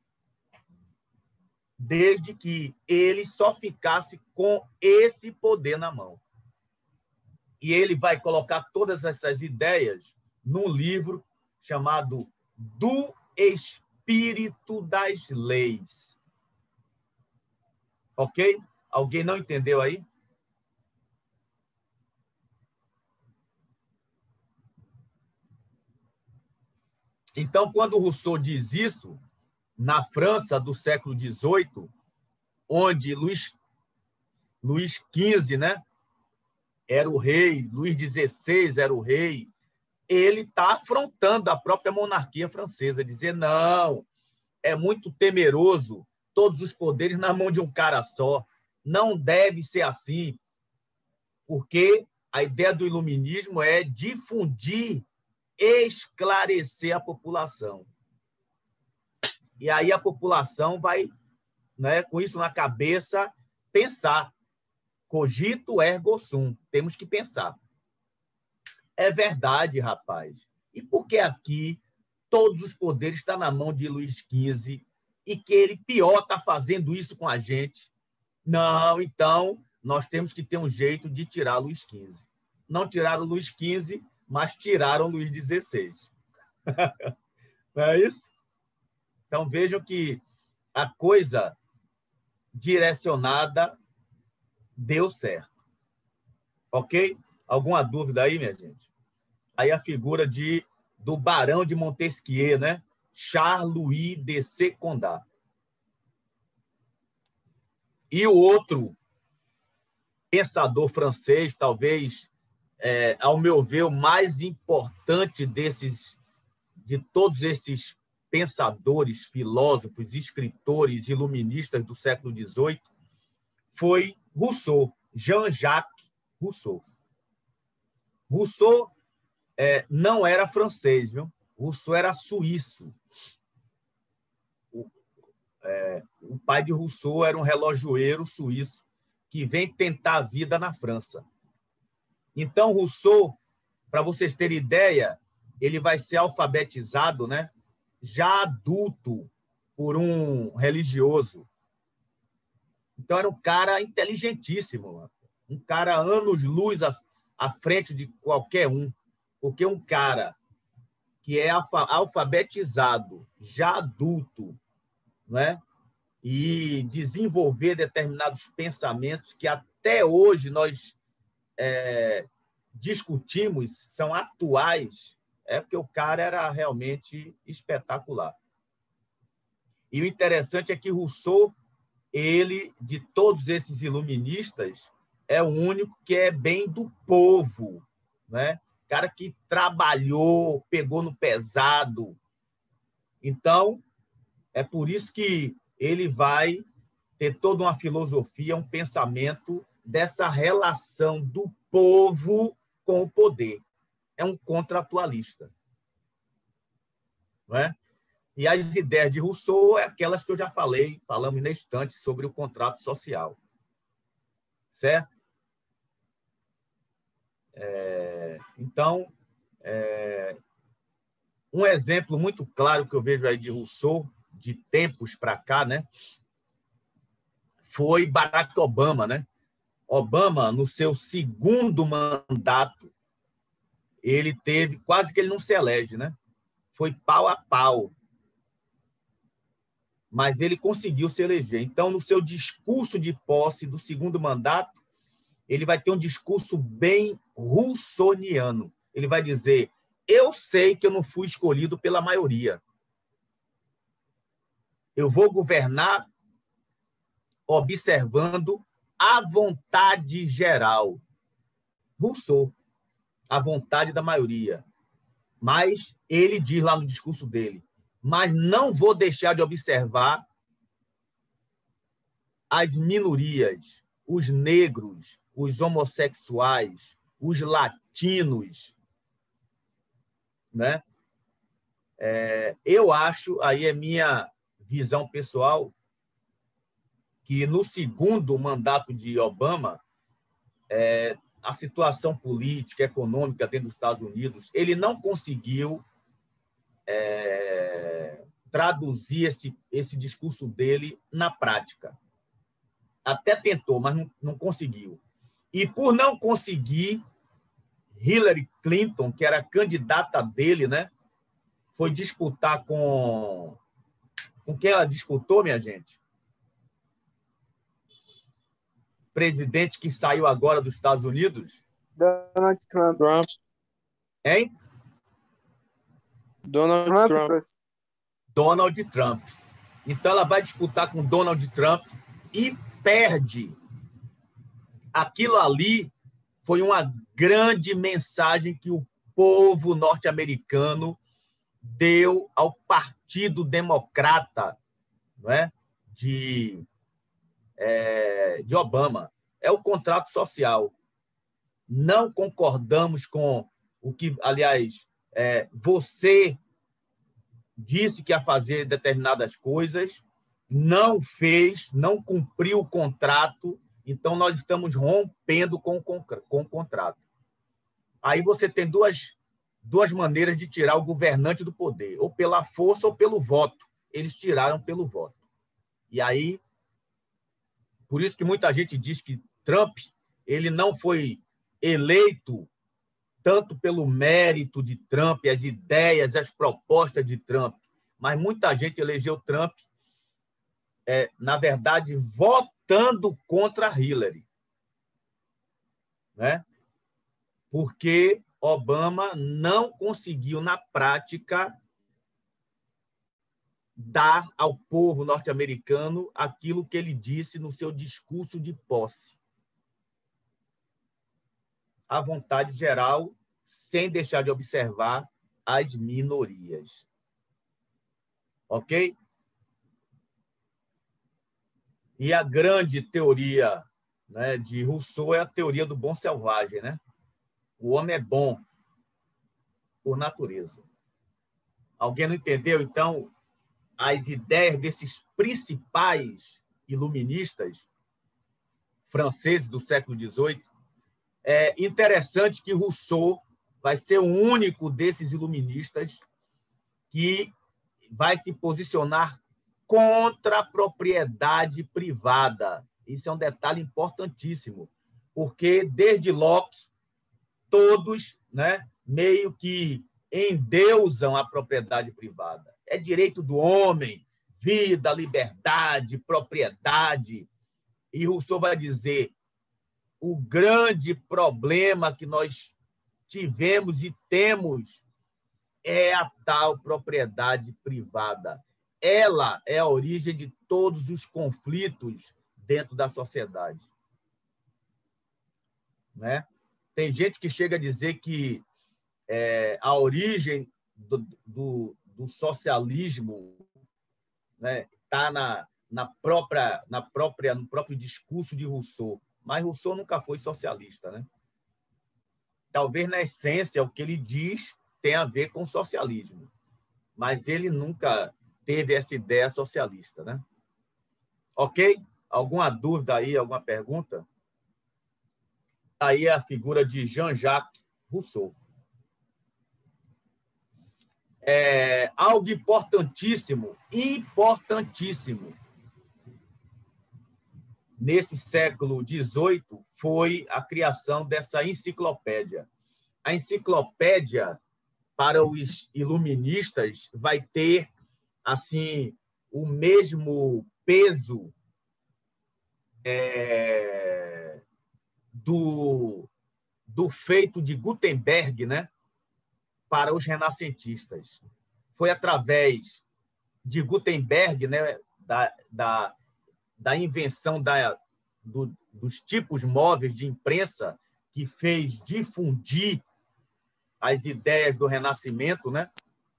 Desde que ele só ficasse com esse poder na mão. E ele vai colocar todas essas ideias num livro chamado Do Espírito das Leis. Ok? Alguém não entendeu aí? Então, quando Rousseau diz isso, na França do século dezoito, onde Luís, Luís quinze, né, era o rei, Luís dezesseis era o rei, ele está afrontando a própria monarquia francesa, dizer, não, é muito temeroso todos os poderes na mão de um cara só, não deve ser assim, porque a ideia do iluminismo é difundir, esclarecer a população. E aí a população vai, né, com isso na cabeça, pensar. Cogito ergo sum. Temos que pensar. É verdade, rapaz. E por que aqui todos os poderes estão na mão de Luís quinze e que ele, pior, está fazendo isso com a gente? Não, então, nós temos que ter um jeito de tirar Luís quinze. Não tiraram Luís quinze, mas tiraram Luís dezesseis. Não é isso? Então, vejam que a coisa direcionada deu certo. Ok? Alguma dúvida aí, minha gente? Aí a figura de, do Barão de Montesquieu, né? Charles-Louis de Secondat. E o outro pensador francês, talvez, é, ao meu ver, o mais importante desses, de todos esses pensadores, filósofos, escritores, iluministas do século dezoito, foi Rousseau, Jean-Jacques Rousseau. Rousseau é, não era francês, viu? Rousseau era suíço. O, é, o pai de Rousseau era um relojoeiro suíço que vem tentar a vida na França. Então, Rousseau, para vocês terem ideia, ele vai ser alfabetizado, né, já adulto, por um religioso. Então, era um cara inteligentíssimo, um cara anos-luz à, à frente de qualquer um, porque um cara que é alfabetizado, já adulto, né, e desenvolver determinados pensamentos que até hoje nós é, discutimos, são atuais, é porque o cara era realmente espetacular. E o interessante é que Rousseau, ele, de todos esses iluministas, é o único que é bem do povo, né? Cara que trabalhou, pegou no pesado. Então, é por isso que ele vai ter toda uma filosofia, um pensamento dessa relação do povo com o poder. É um contratualista. Não é? E as ideias de Rousseau é aquelas que eu já falei, falamos na estante sobre o contrato social. Certo? É, então, é, um exemplo muito claro que eu vejo aí de Rousseau, de tempos para cá, né, foi Barack Obama, né? Obama, no seu segundo mandato, ele teve, quase que ele não se elege, né? Foi pau a pau. mas ele conseguiu se eleger. Então, no seu discurso de posse do segundo mandato, ele vai ter um discurso bem russoniano. Ele vai dizer: eu sei que eu não fui escolhido pela maioria. Eu vou governar observando a vontade geral. Rousseau, a vontade da maioria. Mas ele diz lá no discurso dele: mas não vou deixar de observar as minorias, os negros, os homossexuais, os latinos, né? É, eu acho, aí é minha visão pessoal, que no segundo mandato de Obama, é, a situação política, econômica dentro dos Estados Unidos, ele não conseguiu é, traduzir esse, esse discurso dele na prática. Até tentou, mas não, não conseguiu. E por não conseguir, Hillary Clinton, que era a candidata dele, né, foi disputar com... Com quem ela disputou, minha gente? Presidente que saiu agora dos Estados Unidos? Donald Trump. Trump. Hein? Donald Trump, Trump. professor. Donald Trump. Então, ela vai disputar com Donald Trump e perde. Aquilo ali foi uma grande mensagem que o povo norte-americano deu ao Partido Democrata, não é? de, é, de Obama. É o contrato social. Não concordamos com o que, aliás, é, você disse que ia fazer determinadas coisas, não fez, não cumpriu o contrato, então nós estamos rompendo com o, com o contrato. Aí você tem duas, duas maneiras de tirar o governante do poder, ou pela força ou pelo voto. Eles tiraram pelo voto. E aí, por isso que muita gente diz que Trump ele não foi eleito tanto pelo mérito de Trump, as ideias, as propostas de Trump, mas muita gente elegeu Trump, é, na verdade, votando contra Hillary, né? Porque Obama não conseguiu, na prática, dar ao povo norte-americano aquilo que ele disse no seu discurso de posse. A vontade geral, sem deixar de observar as minorias. Ok? E a grande teoria, né, de Rousseau é a teoria do bom selvagem, né? O homem é bom por natureza. Alguém não entendeu, então, as ideias desses principais iluministas franceses do século dezoito? É interessante que Rousseau vai ser o único desses iluministas que vai se posicionar contra a propriedade privada. Isso é um detalhe importantíssimo, porque desde Locke, todos, né, meio que endeusam a propriedade privada. É direito do homem, vida, liberdade, propriedade. E Rousseau vai dizer: o grande problema que nós tivemos e temos é a tal propriedade privada. Ela é a origem de todos os conflitos dentro da sociedade. Né? Tem gente que chega a dizer que é, a origem do, do, do socialismo, né, está na, na própria, na própria, no próprio discurso de Rousseau. Mas Rousseau nunca foi socialista, né? Talvez, na essência, o que ele diz tem a ver com socialismo, mas ele nunca teve essa ideia socialista, né? Ok? Alguma dúvida aí, alguma pergunta? Aí é a figura de Jean-Jacques Rousseau. É algo importantíssimo, importantíssimo, nesse século dezoito, foi a criação dessa enciclopédia. A enciclopédia, para os iluministas, vai ter assim o mesmo peso é, do, do feito de Gutenberg, né, para os renascentistas. Foi através de Gutenberg, né, da, da, da invenção da, do, dos tipos móveis de imprensa, que fez difundir as ideias do Renascimento, né?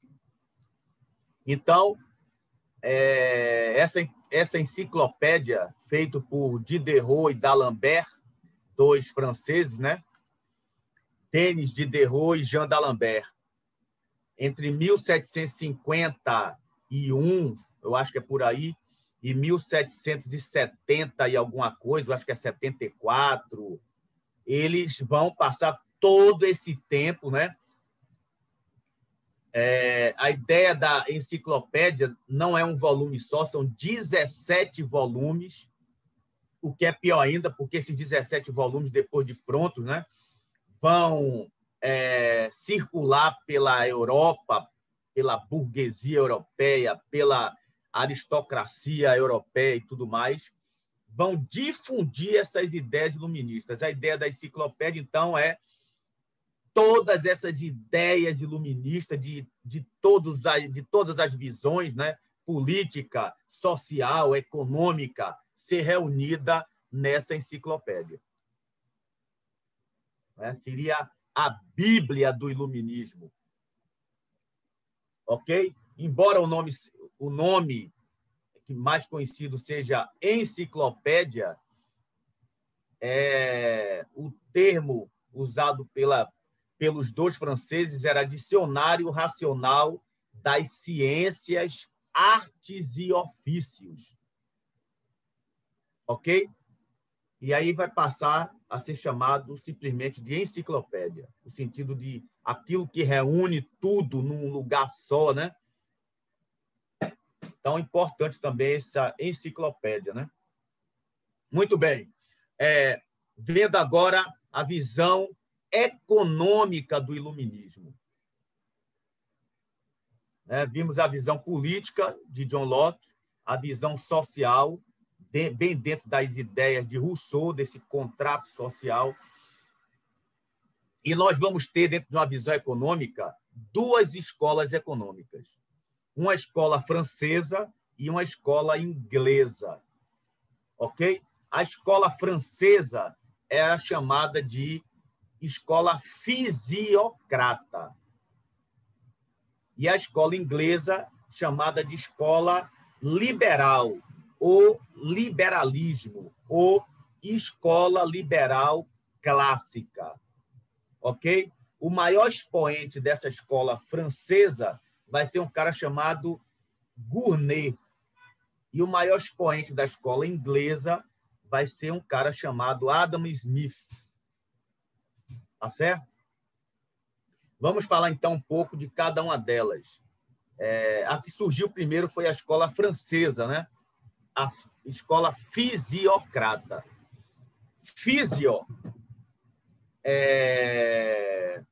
Então, é, essa, essa enciclopédia, feita por Diderot e d'Alembert, dois franceses, né? Denis Diderot e Jean d'Alembert, entre mil setecentos e cinquenta e um, eu acho que é por aí, e mil setecentos e setenta e alguma coisa, eu acho que é setenta e quatro, eles vão passar todo esse tempo, né? É, a ideia da enciclopédia não é um volume só, são dezessete volumes, o que é pior ainda, porque esses dezessete volumes, depois de prontos, né, vão é, circular pela Europa, pela burguesia europeia, pela aristocracia europeia e tudo mais, vão difundir essas ideias iluministas. A ideia da enciclopédia, então, é todas essas ideias iluministas de, de, todos, de todas as visões, né, política, social, econômica, ser reunida nessa enciclopédia. Né? Seria a Bíblia do iluminismo. Ok? Embora o nome, o nome que mais conhecido seja enciclopédia, é, o termo usado pela pelos dois franceses era Dicionário Racional das Ciências, Artes e Ofícios. Ok? E aí vai passar a ser chamado simplesmente de enciclopédia, no sentido de aquilo que reúne tudo num lugar só, né? Então, é importante também essa enciclopédia, né? Muito bem. É, vendo agora a visão econômica do iluminismo. É, vimos a visão política de John Locke, a visão social, de, bem dentro das ideias de Rousseau, desse contrato social. E nós vamos ter, dentro de uma visão econômica, duas escolas econômicas. Uma escola francesa e uma escola inglesa. Ok? A escola francesa era chamada de escola fisiocrata. E a escola inglesa, chamada de escola liberal, ou liberalismo, ou escola liberal clássica. Ok? O maior expoente dessa escola francesa vai ser um cara chamado Gournay. E o maior expoente da escola inglesa vai ser um cara chamado Adam Smith. Tá certo? Vamos falar, então, um pouco de cada uma delas. É, a que surgiu primeiro foi a escola francesa, né? A escola fisiocrata. Fisio. É...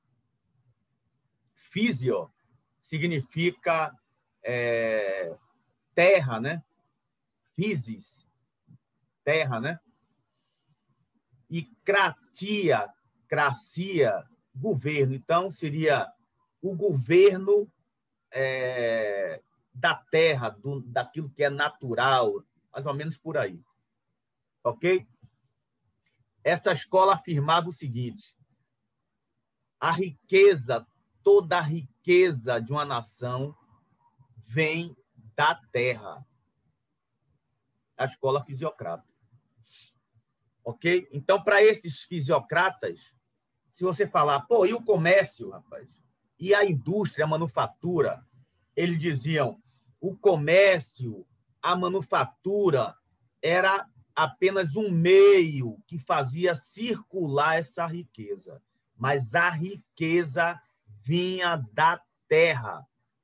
Fisio significa é... terra, né? Physis, terra, né? E kratia, cracia, governo. Então, seria o governo é, da terra, do, daquilo que é natural, mais ou menos por aí. Ok? Essa escola afirmava o seguinte: a riqueza, toda a riqueza de uma nação vem da terra. A escola fisiocrata. Ok? Então, para esses fisiocratas, se você falar, pô, e o comércio, rapaz? E a indústria, a manufatura? Eles diziam, o comércio, a manufatura, era apenas um meio que fazia circular essa riqueza. Mas a riqueza vinha da terra.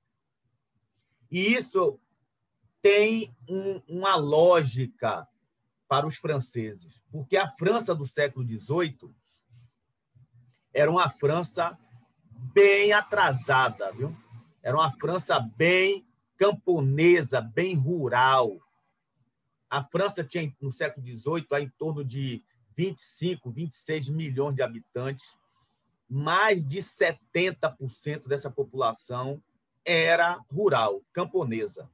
E isso tem um, uma lógica para os franceses, porque a França do século dezoito era uma França bem atrasada, viu? Era uma França bem camponesa, bem rural. A França tinha, no século dezoito, em torno de vinte e cinco, vinte e seis milhões de habitantes. Mais de setenta por cento dessa população era rural, camponesa.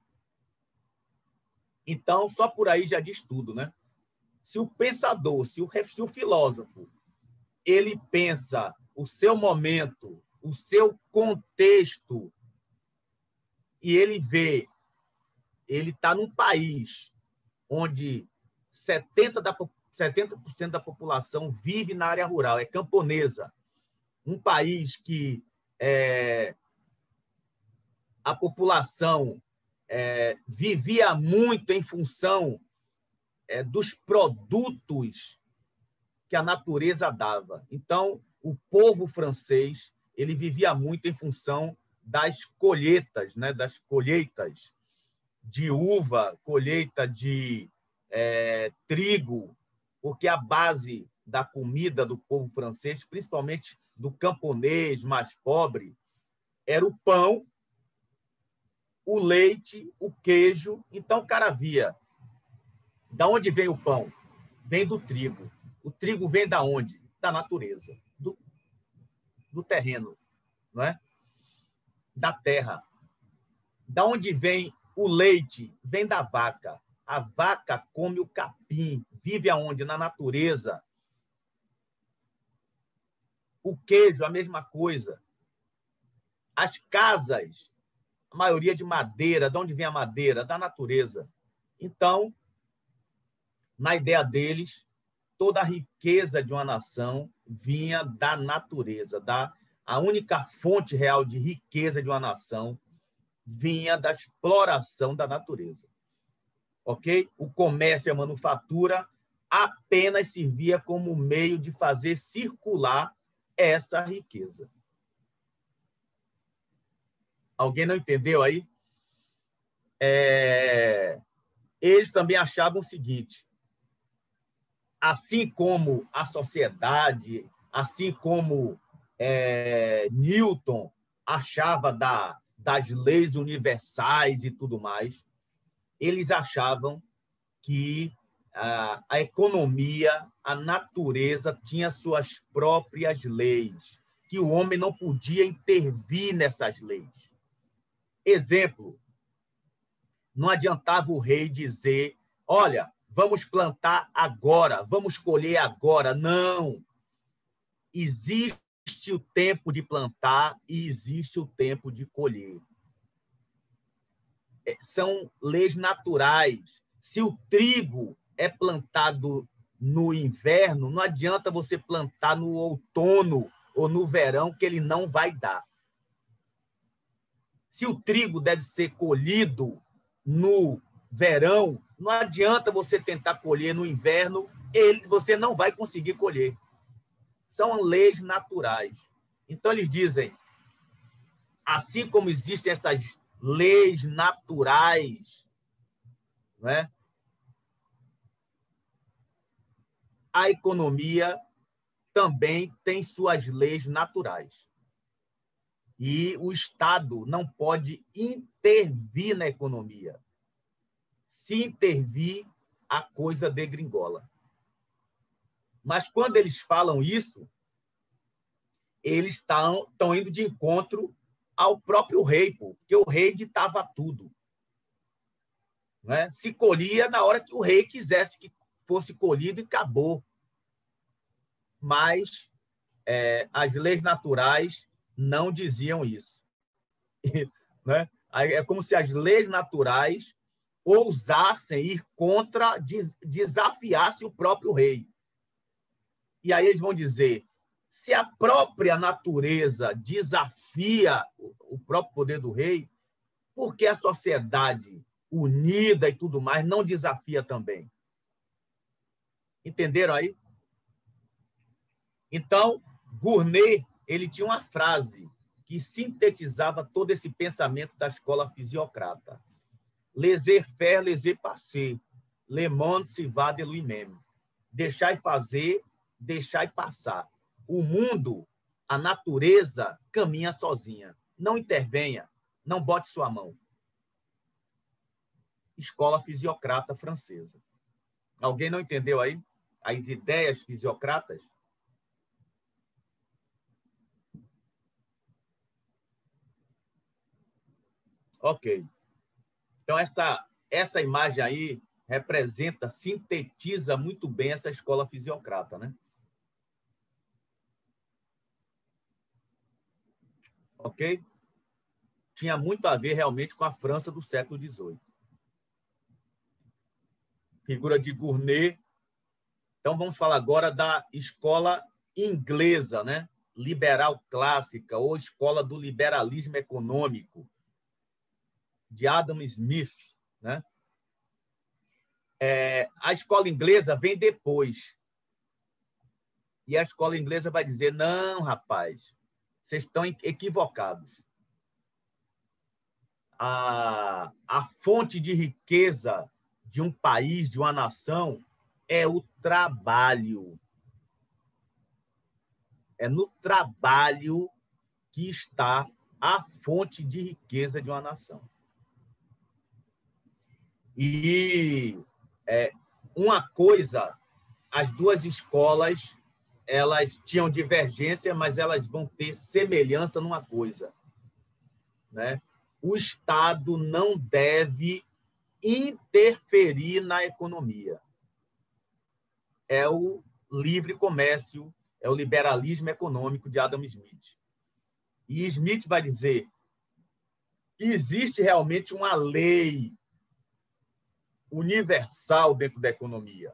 Então, só por aí já diz tudo, né? Se o pensador, se o, se o filósofo, ele pensa o seu momento, o seu contexto, e ele vê, ele está num país onde setenta por cento da população vive na área rural, é camponesa. Um país que é, a população é, vivia muito em função é, dos produtos que a natureza dava. Então, o povo francês ele vivia muito em função das colheitas, né? das colheitas de uva, colheita de é, trigo, porque a base da comida do povo francês, principalmente do camponês mais pobre, era o pão, o leite, o queijo. Então, o cara via. Da onde vem o pão? Vem do trigo. O trigo vem da onde? Da natureza, do, do terreno, não é? Da terra. Da onde vem o leite? Vem da vaca. A vaca come o capim. Vive aonde? Na natureza. O queijo, a mesma coisa. As casas, a maioria de madeira. De onde vem a madeira? Da natureza. Então, na ideia deles, toda a riqueza de uma nação vinha da natureza. Da, a única fonte real de riqueza de uma nação vinha da exploração da natureza. Ok? O comércio e a manufatura apenas servia como meio de fazer circular essa riqueza. Alguém não entendeu aí? É... Eles também achavam o seguinte: assim como a sociedade, assim como é, Newton achava da, das leis universais e tudo mais, eles achavam que a, a economia, a natureza tinha suas próprias leis, que o homem não podia intervir nessas leis. Exemplo, não adiantava o rei dizer, olha, vamos plantar agora, vamos colher agora. Não. Existe o tempo de plantar e existe o tempo de colher. São leis naturais. Se o trigo é plantado no inverno, não adianta você plantar no outono ou no verão, que ele não vai dar. Se o trigo deve ser colhido no verão, não adianta você tentar colher no inverno, ele, você não vai conseguir colher. São leis naturais. Então, eles dizem, assim como existem essas leis naturais, não é? A economia também tem suas leis naturais. E o Estado não pode intervir na economia. Se intervir, a coisa degringola. Mas quando eles falam isso, eles estão, estão indo de encontro ao próprio rei, porque o rei ditava tudo. Não é? Se colhia na hora que o rei quisesse que fosse colhido e acabou. Mas é, as leis naturais não diziam isso. Né? É como se as leis naturais ousassem ir contra, desafiassem o próprio rei. E aí eles vão dizer, se a própria natureza desafia o próprio poder do rei, por que a sociedade unida e tudo mais não desafia também? Entenderam aí? Então, Gournay, ele tinha uma frase que sintetizava todo esse pensamento da escola fisiocrata. Laissez-faire, laissez-passer. Le monde se va de lui-même. Deixai fazer, deixai passar. O mundo, a natureza, caminha sozinha. Não intervenha, não bote sua mão. escola fisiocrata francesa. Alguém não entendeu aí as ideias fisiocratas? Ok. Então, essa, essa imagem aí representa, sintetiza muito bem essa escola fisiocrata, né? Ok? Tinha muito a ver realmente com a França do século dezoito. Figura de Gournay. Então, vamos falar agora da escola inglesa, né? Liberal clássica, ou escola do liberalismo econômico, de Adam Smith, né? É, a escola inglesa vem depois. E a escola inglesa vai dizer, não, rapaz, vocês estão equivocados. A, a fonte de riqueza de um país, de uma nação, é o trabalho. É no trabalho que está a fonte de riqueza de uma nação. E é, uma coisa, as duas escolas, elas tinham divergência, mas elas vão ter semelhança numa coisa, né? O Estado não deve interferir na economia. É o livre comércio, é o liberalismo econômico de Adam Smith. E Smith vai dizer que existe realmente uma lei universal dentro da economia.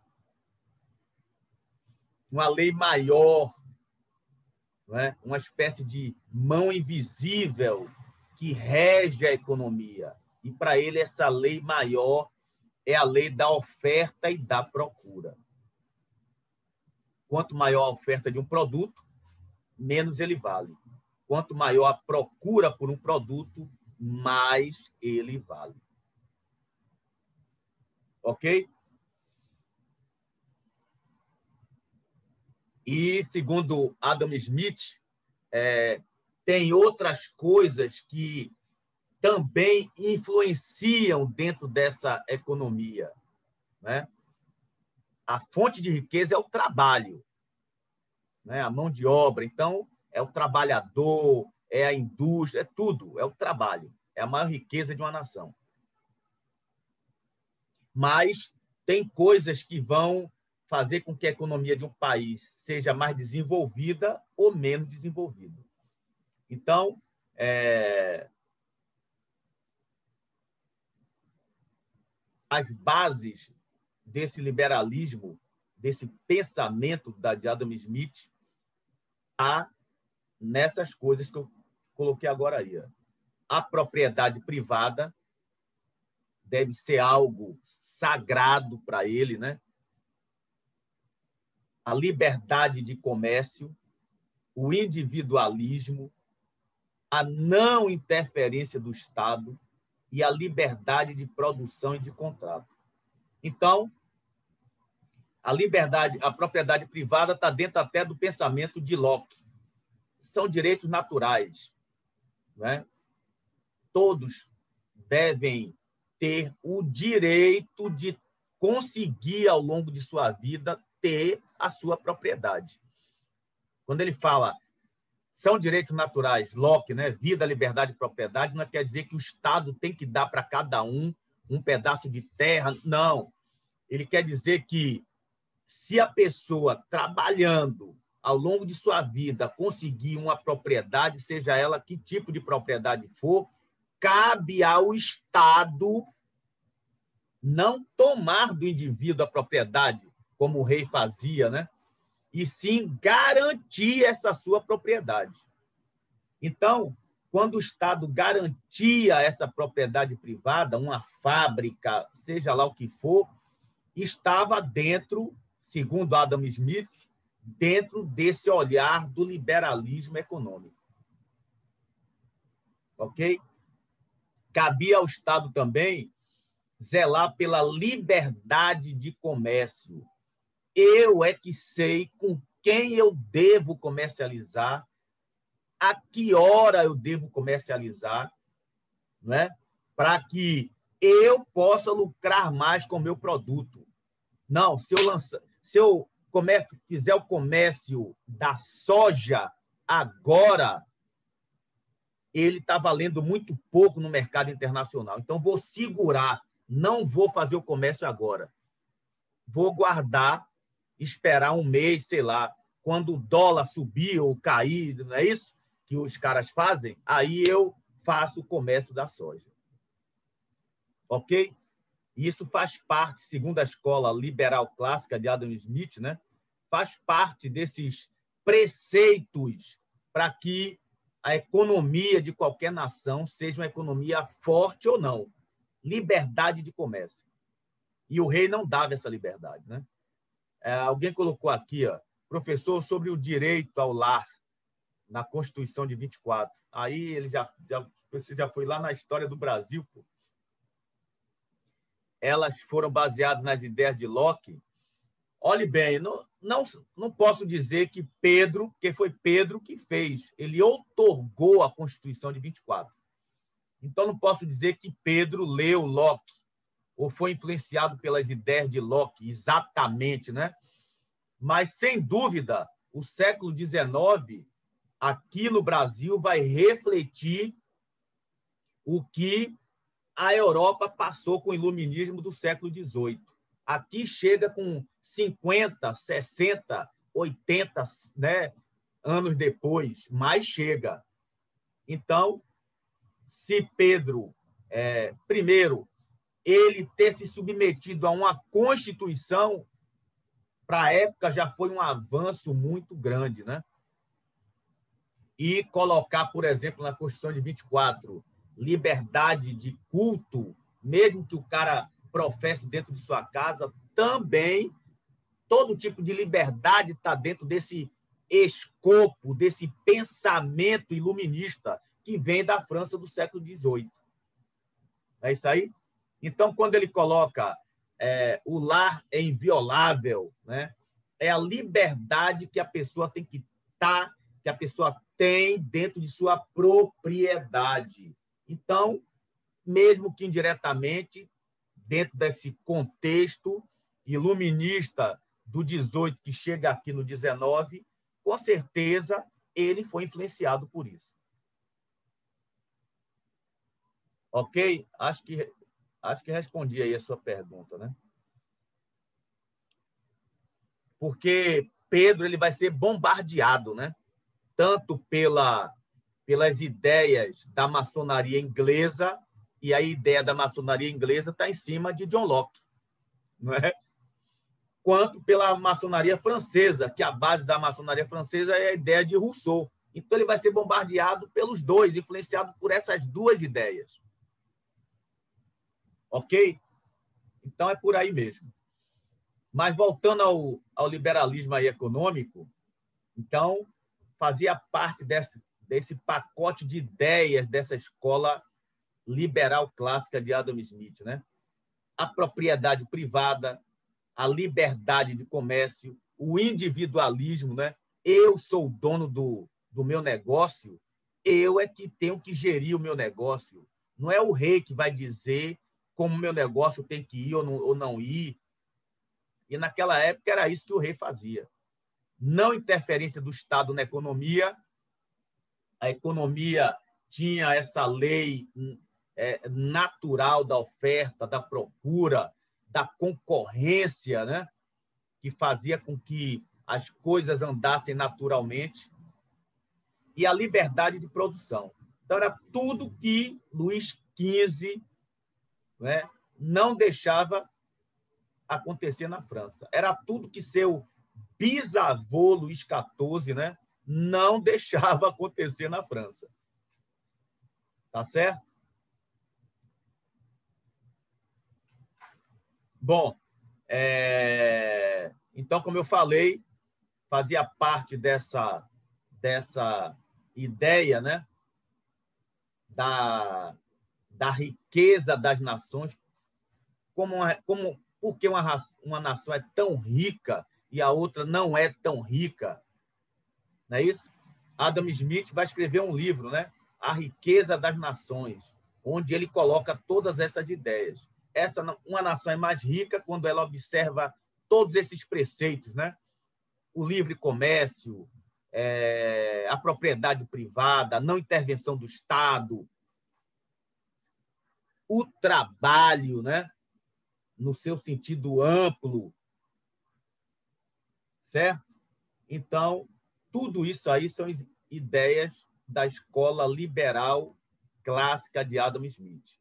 Uma lei maior, não é? Uma espécie de mão invisível que rege a economia. E, para ele, essa lei maior é a lei da oferta e da procura. Quanto maior a oferta de um produto, menos ele vale. Quanto maior a procura por um produto, mais ele vale. Ok? E, segundo Adam Smith, é, tem outras coisas que também influenciam dentro dessa economia, né? A fonte de riqueza é o trabalho, né? A mão de obra. Então, é o trabalhador, é a indústria, é tudo, é o trabalho. É a maior riqueza de uma nação. Mas tem coisas que vão fazer com que a economia de um país seja mais desenvolvida ou menos desenvolvida. Então, é... as bases desse liberalismo, desse pensamento de Adam Smith, há nessas coisas que eu coloquei agora aí. A propriedade privada deve ser algo sagrado para ele, né? A liberdade de comércio, o individualismo, a não interferência do Estado e a liberdade de produção e de contrato. Então, a liberdade, a propriedade privada está dentro até do pensamento de Locke. São direitos naturais, né? Todos devem ter o direito de conseguir, ao longo de sua vida, ter a sua propriedade. Quando ele fala são direitos naturais, Locke, né? Vida, liberdade e propriedade, não quer dizer que o Estado tem que dar para cada um um pedaço de terra, não. Ele quer dizer que se a pessoa trabalhando ao longo de sua vida conseguir uma propriedade, seja ela que tipo de propriedade for, cabe ao Estado não tomar do indivíduo a propriedade, como o rei fazia, né? E sim garantir essa sua propriedade. Então, quando o Estado garantia essa propriedade privada, uma fábrica, seja lá o que for, estava dentro, segundo Adam Smith, dentro desse olhar do liberalismo econômico. Ok? Cabia ao Estado também zelar pela liberdade de comércio. Eu é que sei com quem eu devo comercializar, a que hora eu devo comercializar, né? Para que eu possa lucrar mais com o meu produto. Não, se eu, lançar, se eu comércio, fizer o comércio da soja agora, ele está valendo muito pouco no mercado internacional. Então, vou segurar, não vou fazer o comércio agora. Vou guardar, esperar um mês, sei lá, quando o dólar subir ou cair, não é isso que os caras fazem? Aí eu faço o comércio da soja. Ok? Isso faz parte, segundo a escola liberal clássica de Adam Smith, né? Faz parte desses preceitos para que a economia de qualquer nação seja uma economia forte ou não. Liberdade de comércio. E o rei não dava essa liberdade, né? É, alguém colocou aqui, ó, professor, sobre o direito ao lar na Constituição de vinte e quatro. Aí ele já, já, você já foi lá na história do Brasil, pô. Elas foram baseadas nas ideias de Locke. Olhe bem, não, não, não posso dizer que Pedro, porque foi Pedro que fez, ele outorgou a Constituição de vinte e quatro. Então, não posso dizer que Pedro leu Locke ou foi influenciado pelas ideias de Locke, exatamente, né? Mas, sem dúvida, o século dezenove, aqui no Brasil, vai refletir o que a Europa passou com o iluminismo do século dezoito. Aqui chega com cinquenta, sessenta, oitenta, né, anos depois, mas chega. Então, se Pedro, é, primeiro, ele ter se submetido a uma Constituição, para a época já foi um avanço muito grande, né? E colocar, por exemplo, na Constituição de vinte e quatro, liberdade de culto, mesmo que o cara professe dentro de sua casa, também todo tipo de liberdade está dentro desse escopo, desse pensamento iluminista que vem da França do século dezoito. É isso aí? Então, quando ele coloca é, o lar é inviolável, né? É a liberdade que a pessoa tem que estar, tá, que a pessoa tem dentro de sua propriedade. Então, mesmo que indiretamente, dentro desse contexto iluminista do dezoito que chega aqui no dezenove, com certeza ele foi influenciado por isso. Ok? Acho que, acho que respondi aí a sua pergunta, né? Porque Pedro ele vai ser bombardeado, né? Tanto pela, pelas ideias da maçonaria inglesa, e a ideia da maçonaria inglesa está em cima de John Locke, não é? Quanto pela maçonaria francesa, que a base da maçonaria francesa é a ideia de Rousseau. Então, ele vai ser bombardeado pelos dois, influenciado por essas duas ideias. Ok? Então, é por aí mesmo. Mas, voltando ao, ao liberalismo aí econômico, então, fazia parte desse, desse pacote de ideias dessa escola liberal clássica de Adam Smith, né? A propriedade privada, a liberdade de comércio, o individualismo, né? Eu sou o dono do, do meu negócio, eu é que tenho que gerir o meu negócio. Não é o rei que vai dizer como o meu negócio tem que ir ou não, ou não ir. E naquela época era isso que o rei fazia. Não interferência do Estado na economia. A economia tinha essa lei é, natural da oferta, da procura, da concorrência, né? Que fazia com que as coisas andassem naturalmente, e a liberdade de produção. Então, era tudo que Luís quinze, né, não deixava acontecer na França. Era tudo que seu bisavô, Luís quatorze, né, não deixava acontecer na França. Tá certo? Bom, é... então, como eu falei, fazia parte dessa, dessa ideia, né, da, da riqueza das nações, como, uma, como porque uma, uma nação é tão rica e a outra não é tão rica, não é isso? Adam Smith vai escrever um livro, né, A Riqueza das Nações, onde ele coloca todas essas ideias. Essa, uma nação é mais rica quando ela observa todos esses preceitos, né? O livre comércio, é, a propriedade privada, a não intervenção do Estado, o trabalho, né? No seu sentido amplo, certo? Então, tudo isso aí são ideias da escola liberal clássica de Adam Smith.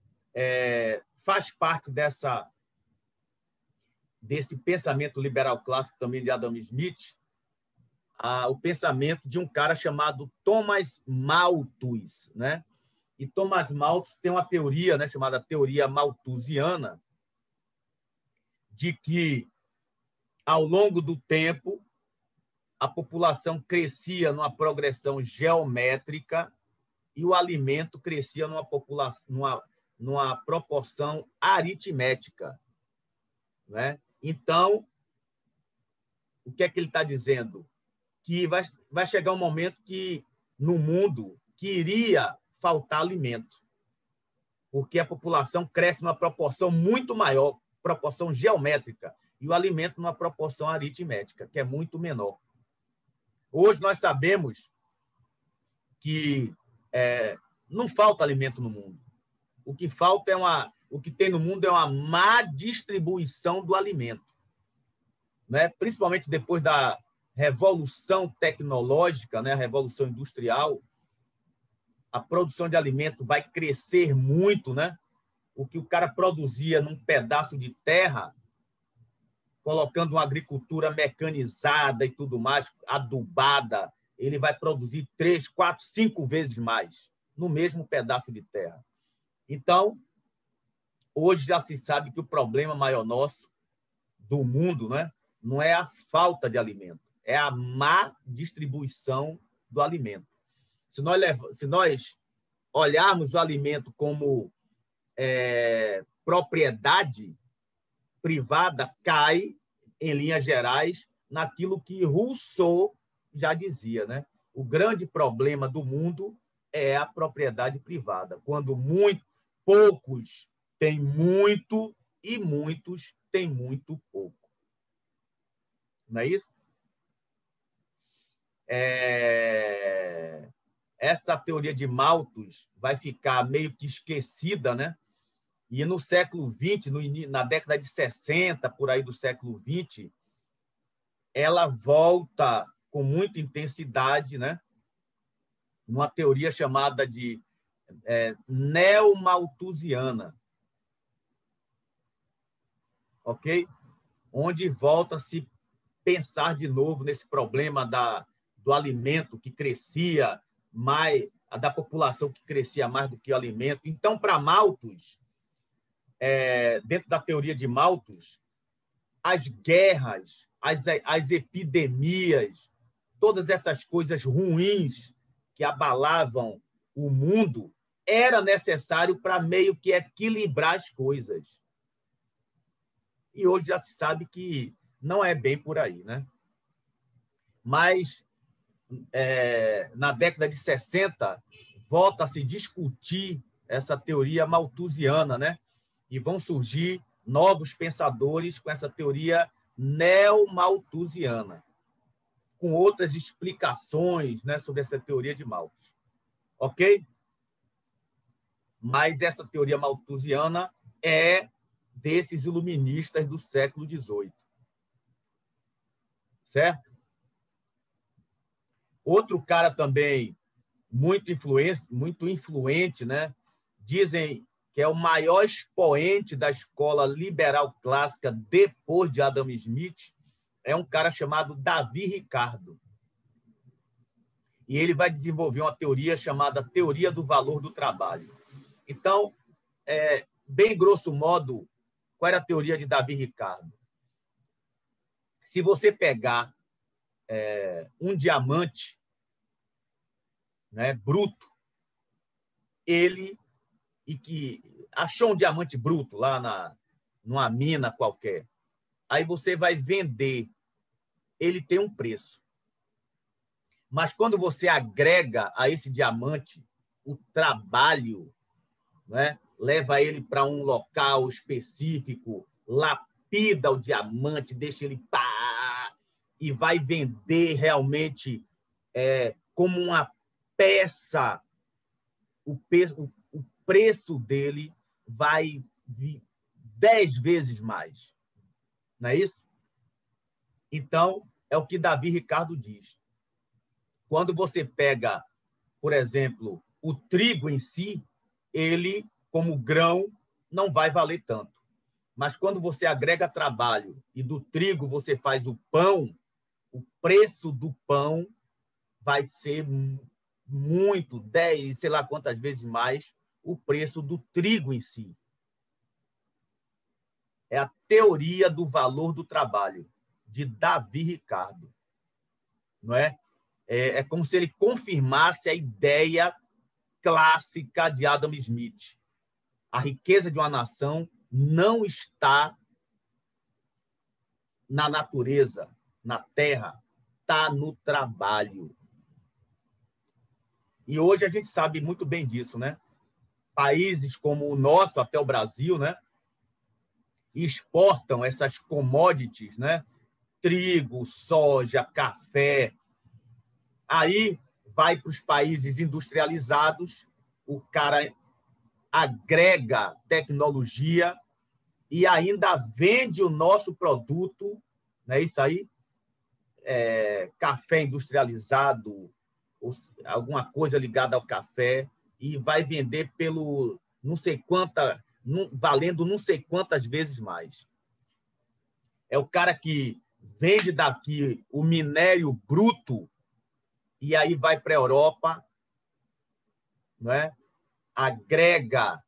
É, faz parte dessa, desse pensamento liberal clássico também de Adam Smith, a, o pensamento de um cara chamado Thomas Malthus, né? E Thomas Malthus tem uma teoria, né, chamada teoria malthusiana, de que, ao longo do tempo, a população crescia numa progressão geométrica e o alimento crescia numa, população, numa, numa proporção aritmética, né? Então, o que é que ele está dizendo? Que vai, vai chegar um momento que, no mundo, que iria faltar alimento, porque a população cresce numa proporção muito maior, proporção geométrica, e o alimento numa proporção aritmética, que é muito menor. Hoje nós sabemos que é, não falta alimento no mundo. O que falta é uma, o que tem no mundo é uma má distribuição do alimento, né? Principalmente depois da revolução tecnológica, né? A revolução industrial, a produção de alimento vai crescer muito, né? O que o cara produzia num pedaço de terra, colocando uma agricultura mecanizada e tudo mais, adubada, ele vai produzir três, quatro, cinco vezes mais no mesmo pedaço de terra. Então, hoje já se sabe que o problema maior nosso do mundo, né, não é a falta de alimento, é a má distribuição do alimento. Se nós, se nós olharmos o alimento como é, propriedade privada, cai, em linhas gerais, naquilo que Rousseau já dizia, né? O grande problema do mundo é a propriedade privada, quando muito, poucos têm muito e muitos têm muito pouco. Não é isso? É... Essa teoria de Malthus vai ficar meio que esquecida, né? E no século vinte, no, na década de sessenta, por aí do século vinte, ela volta com muita intensidade, né? Uma teoria chamada de é, neomalthusiana, ok? Onde volta a se pensar de novo nesse problema da, do alimento que crescia mais, da população que crescia mais do que o alimento. Então, para Malthus, é, dentro da teoria de Malthus, as guerras, as, as epidemias, todas essas coisas ruins que abalavam o mundo, era necessário para meio que equilibrar as coisas. E hoje já se sabe que não é bem por aí, né? Mas, é, na década de sessenta, volta a se discutir essa teoria malthusiana, né? E vão surgir novos pensadores com essa teoria neomalthusiana, com outras explicações, né, sobre essa teoria de Malthus. Ok? Mas essa teoria malthusiana é desses iluministas do século dezoito. Certo? Outro cara também muito influente, muito influente, né? Dizem que é o maior expoente da escola liberal clássica depois de Adam Smith, é um cara chamado Davi Ricardo. E ele vai desenvolver uma teoria chamada teoria do valor do trabalho. Então, é, bem grosso modo, qual era a teoria de Davi Ricardo? Se você pegar é, um diamante, né, bruto, ele e que achou um diamante bruto lá na numa mina qualquer, aí você vai vender, ele tem um preço. Mas quando você agrega a esse diamante o trabalho né? Leva ele para um local específico, lapida o diamante, deixa ele pá, e vai vender realmente é, como uma peça. O, peso, o preço dele vai vir dez vezes mais. Não é isso? Então, é o que Davi Ricardo diz. Quando você pega, por exemplo, o trigo em si, ele, como grão, não vai valer tanto. Mas quando você agrega trabalho e do trigo você faz o pão, o preço do pão vai ser muito, dez, sei lá quantas vezes mais, o preço do trigo em si. É a teoria do valor do trabalho, de Davi Ricardo. Não é? É, é como se ele confirmasse a ideia clássica de Adam Smith. A riqueza de uma nação não está na natureza, na terra, está no trabalho. E hoje a gente sabe muito bem disso, né? Países como o nosso, até o Brasil, né? Exportam essas commodities, né? Trigo, soja, café. Aí vai para os países industrializados, o cara agrega tecnologia e ainda vende o nosso produto, não é isso aí? É, café industrializado, ou alguma coisa ligada ao café, e vai vender pelo não sei quanta, valendo não sei quantas vezes mais. É o cara que vende daqui o minério bruto e aí vai para a Europa, não é? Agrega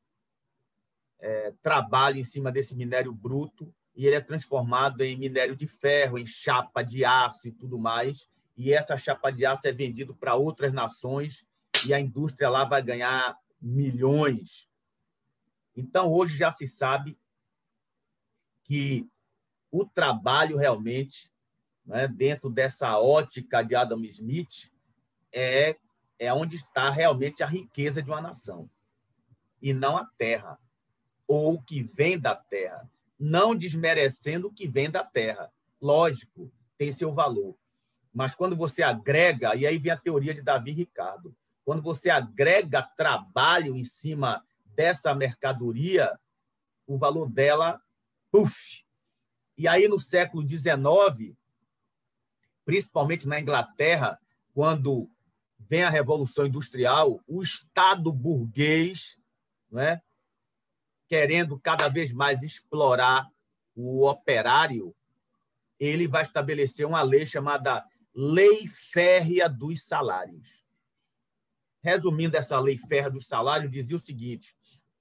é, trabalho em cima desse minério bruto e ele é transformado em minério de ferro, em chapa de aço e tudo mais. E essa chapa de aço é vendida para outras nações e a indústria lá vai ganhar milhões. Então, hoje já se sabe que o trabalho realmente, né, dentro dessa ótica de Adam Smith, é, é onde está realmente a riqueza de uma nação, e não a terra, ou o que vem da terra, não desmerecendo o que vem da terra. Lógico, tem seu valor. Mas quando você agrega, e aí vem a teoria de Davi Ricardo, quando você agrega trabalho em cima dessa mercadoria, o valor dela, puf! E aí, no século dezenove, principalmente na Inglaterra, quando vem a Revolução Industrial, o Estado burguês, né, querendo cada vez mais explorar o operário, ele vai estabelecer uma lei chamada Lei Férrea dos Salários. Resumindo, essa Lei Férrea dos Salários dizia o seguinte: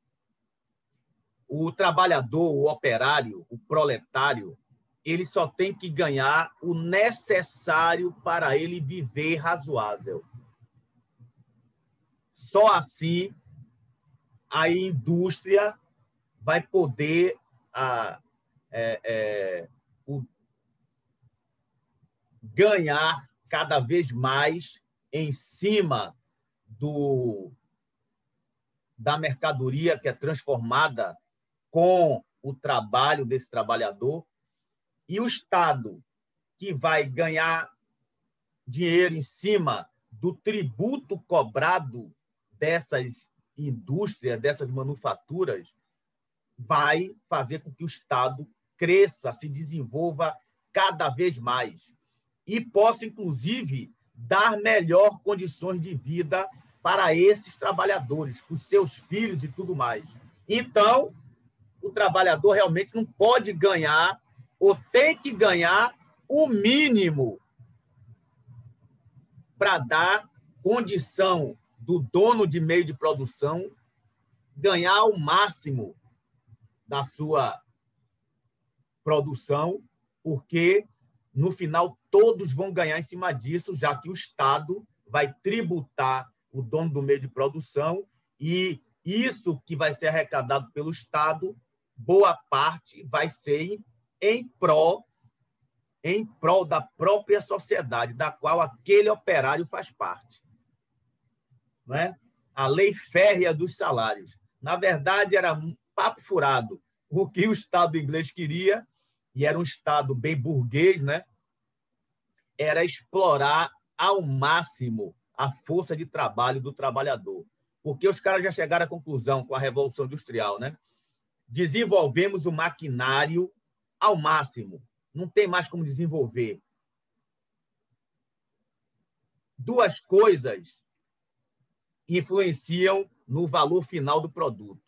o trabalhador, o operário, o proletário, ele só tem que ganhar o necessário para ele viver razoável. Só assim a indústria vai poder a, é, é, o, ganhar cada vez mais em cima do, da mercadoria que é transformada com o trabalho desse trabalhador, e o Estado, que vai ganhar dinheiro em cima do tributo cobrado dessas indústrias, dessas manufaturas, vai fazer com que o Estado cresça, se desenvolva cada vez mais e possa, inclusive, dar melhor condições de vida para esses trabalhadores, para os seus filhos e tudo mais. Então, o trabalhador realmente não pode ganhar ou tem que ganhar o mínimo para dar condição do dono de meio de produção ganhar o máximo da sua produção, porque, no final, todos vão ganhar em cima disso, já que o Estado vai tributar o dono do meio de produção e isso que vai ser arrecadado pelo Estado, boa parte vai ser em prol, em prol da própria sociedade, da qual aquele operário faz parte. Não é? A Lei Férrea dos Salários. Na verdade, era um papo furado. O que o Estado inglês queria, e era um Estado bem burguês, né? Era explorar ao máximo a força de trabalho do trabalhador. Porque os caras já chegaram à conclusão com a Revolução Industrial, né? Desenvolvemos o maquinário ao máximo. Não tem mais como desenvolver. Duas coisas influenciam no valor final do produto.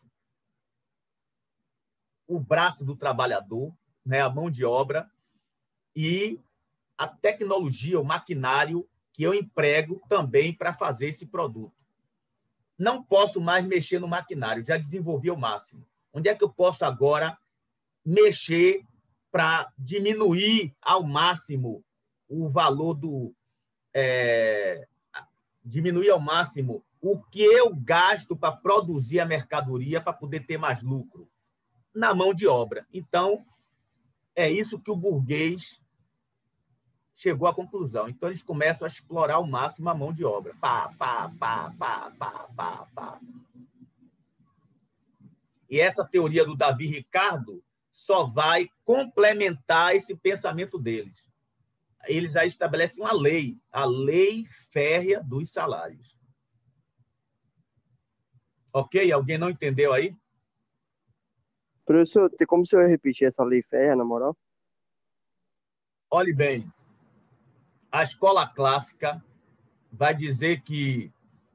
O braço do trabalhador, né, a mão de obra, e a tecnologia, o maquinário que eu emprego também para fazer esse produto. Não posso mais mexer no maquinário, já desenvolvi o máximo. Onde é que eu posso agora mexer para diminuir ao máximo o valor do... É, diminuir ao máximo o que eu gasto para produzir a mercadoria para poder ter mais lucro? Na mão de obra. Então, é isso que o burguês chegou à conclusão. Então, eles começam a explorar ao máximo a mão de obra. Pá, pá, pá, pá, pá, pá, pá. E essa teoria do Davi Ricardo só vai complementar esse pensamento deles. Eles aí estabelecem uma lei, a lei férrea dos salários. Ok? Alguém não entendeu aí? Professor, tem como o senhor repetir essa lei férrea, na moral? Olhe bem, a escola clássica vai dizer que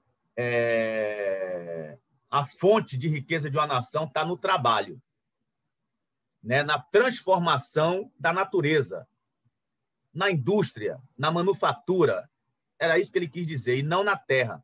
é, a fonte de riqueza de uma nação está no trabalho, né? Na transformação da natureza, na indústria, na manufatura. Era isso que ele quis dizer, e não na terra.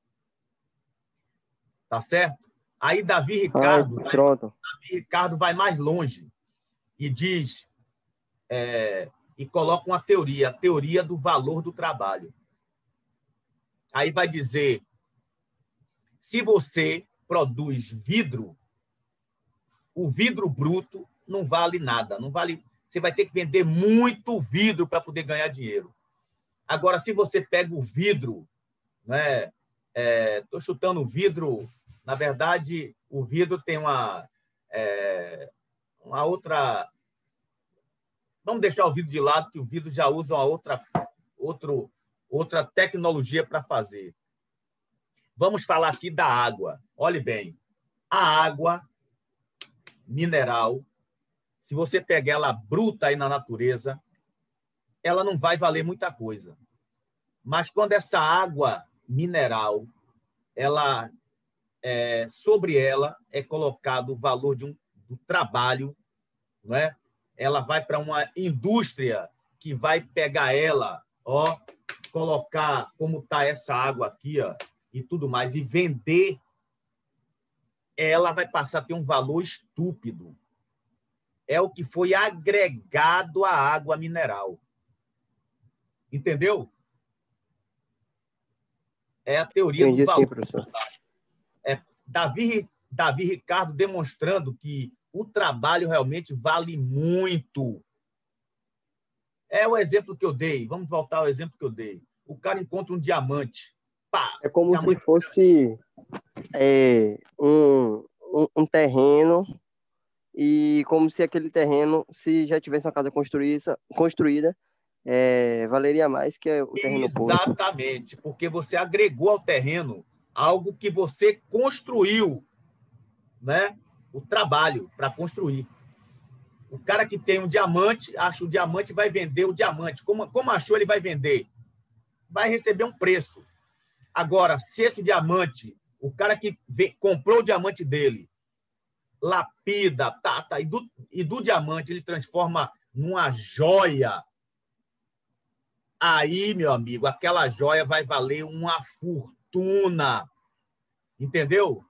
Tá certo? Aí Davi Ricardo, Ai, pronto. Davi Ricardo vai mais longe e diz, é, e coloca uma teoria, a teoria do valor do trabalho. Aí vai dizer, se você produz vidro, o vidro bruto não vale nada, não vale. Você vai ter que vender muito vidro para poder ganhar dinheiro. Agora, se você pega o vidro, né? Estou é, chutando o vidro. Na verdade, o vidro tem uma, é, uma outra... Vamos deixar o vidro de lado, que o vidro já usa uma outra, outro, outra tecnologia para fazer. Vamos falar aqui da água. Olhe bem, a água mineral, se você pegar ela bruta aí na natureza, ela não vai valer muita coisa. Mas quando essa água mineral, ela... É, sobre ela é colocado o valor de um, do trabalho, não é? Ela vai para uma indústria que vai pegar ela, ó, colocar como está essa água aqui, ó, e tudo mais, e vender, ela vai passar a ter um valor estúpido. É o que foi agregado à água mineral. Entendeu? É a teoria Entendi, do valor. sim, professor. É Davi, Davi Ricardo demonstrando que o trabalho realmente vale muito. É o exemplo que eu dei. Vamos voltar ao exemplo que eu dei. O cara encontra um diamante. Pá, É como diamante... se fosse é, um, um, um terreno, e como se aquele terreno, se já tivesse uma casa construída, construída é, valeria mais que o terreno puro. Exatamente, porque você agregou ao terreno algo que você construiu, né? O trabalho para construir. O cara que tem um diamante, acha o diamante, vai vender o diamante. Como, como achou, ele vai vender? Vai receber um preço. Agora, se esse diamante, o cara que vem, comprou o diamante dele, lapida, tá, tá, e, do, e do diamante ele transforma numa joia, aí, meu amigo, aquela joia vai valer uma fortuna. Entendeu?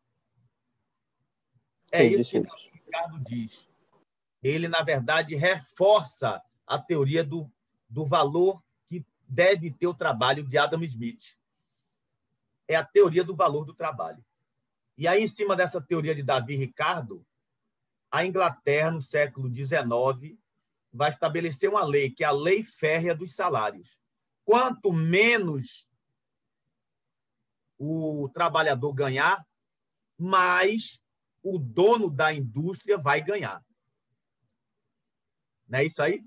É Entendi, isso que o Ricardo diz. Ele, na verdade, reforça a teoria do, do valor que deve ter o trabalho de Adam Smith. É a teoria do valor do trabalho. E aí, em cima dessa teoria de Davi Ricardo, a Inglaterra, no século dezenove, vai estabelecer uma lei, que é a lei férrea dos salários. Quanto menos o trabalhador ganhar, mais o dono da indústria vai ganhar. Não é isso aí?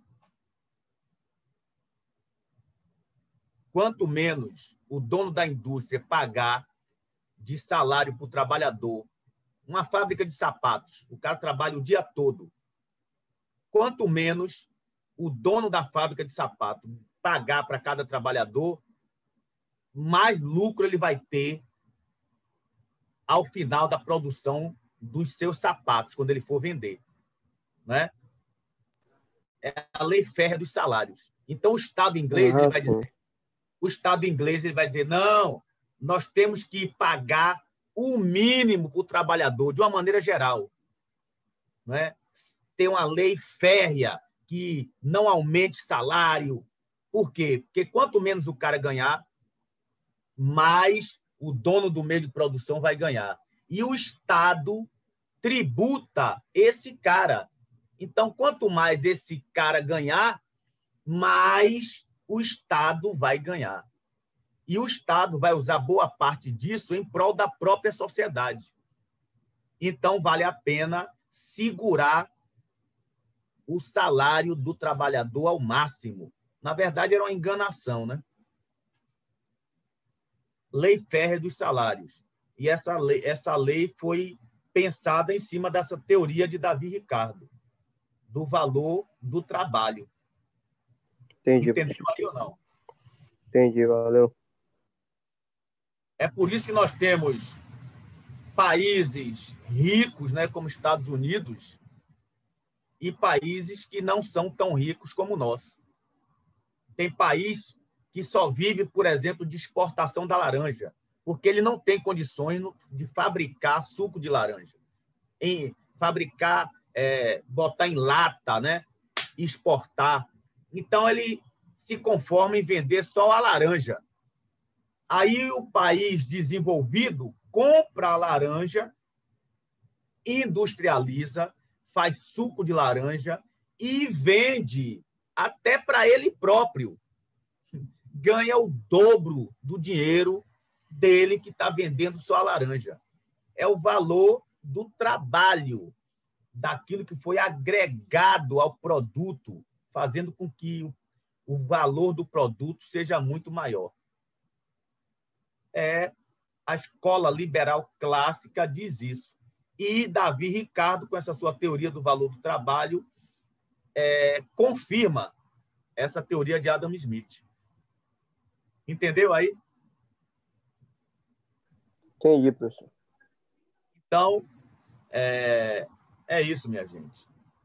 Quanto menos o dono da indústria pagar de salário para o trabalhador, uma fábrica de sapatos, o cara trabalha o dia todo, quanto menos o dono da fábrica de sapato pagar para cada trabalhador, mais lucro ele vai ter ao final da produção dos seus sapatos, quando ele for vender. Né? É a lei férrea dos salários. Então, o Estado inglês, Ah, ele vai sim. dizer, o Estado inglês ele vai dizer, não, nós temos que pagar o mínimo para o trabalhador, de uma maneira geral. Não é? Ter uma lei férrea que não aumente salário. Por quê? Porque quanto menos o cara ganhar, mais o dono do meio de produção vai ganhar. E o Estado tributa esse cara. Então, quanto mais esse cara ganhar, mais o Estado vai ganhar. E o Estado vai usar boa parte disso em prol da própria sociedade. Então, vale a pena segurar o salário do trabalhador ao máximo. Na verdade, era uma enganação, né? Lei férrea dos salários. E essa lei, essa lei foi pensada em cima dessa teoria de Davi Ricardo, do valor do trabalho. Entendi. Entendeu aí ou não? Entendi, valeu. É por isso que nós temos países ricos, né, como Estados Unidos, e países que não são tão ricos como o nosso. Tem país que só vive, por exemplo, de exportação da laranja, porque ele não tem condições de fabricar suco de laranja, em fabricar, é, botar em lata, né, exportar. Então, ele se conforma em vender só a laranja. Aí, o país desenvolvido compra a laranja, industrializa, faz suco de laranja e vende até para ele próprio. Ganha o dobro do dinheiro dele que está vendendo só a laranja. É o valor do trabalho, daquilo que foi agregado ao produto, fazendo com que o valor do produto seja muito maior. É, a escola liberal clássica diz isso. E Davi Ricardo, com essa sua teoria do valor do trabalho, é, confirma essa teoria de Adam Smith. Entendeu aí? Entendi, professor. Então, é, é isso, minha gente.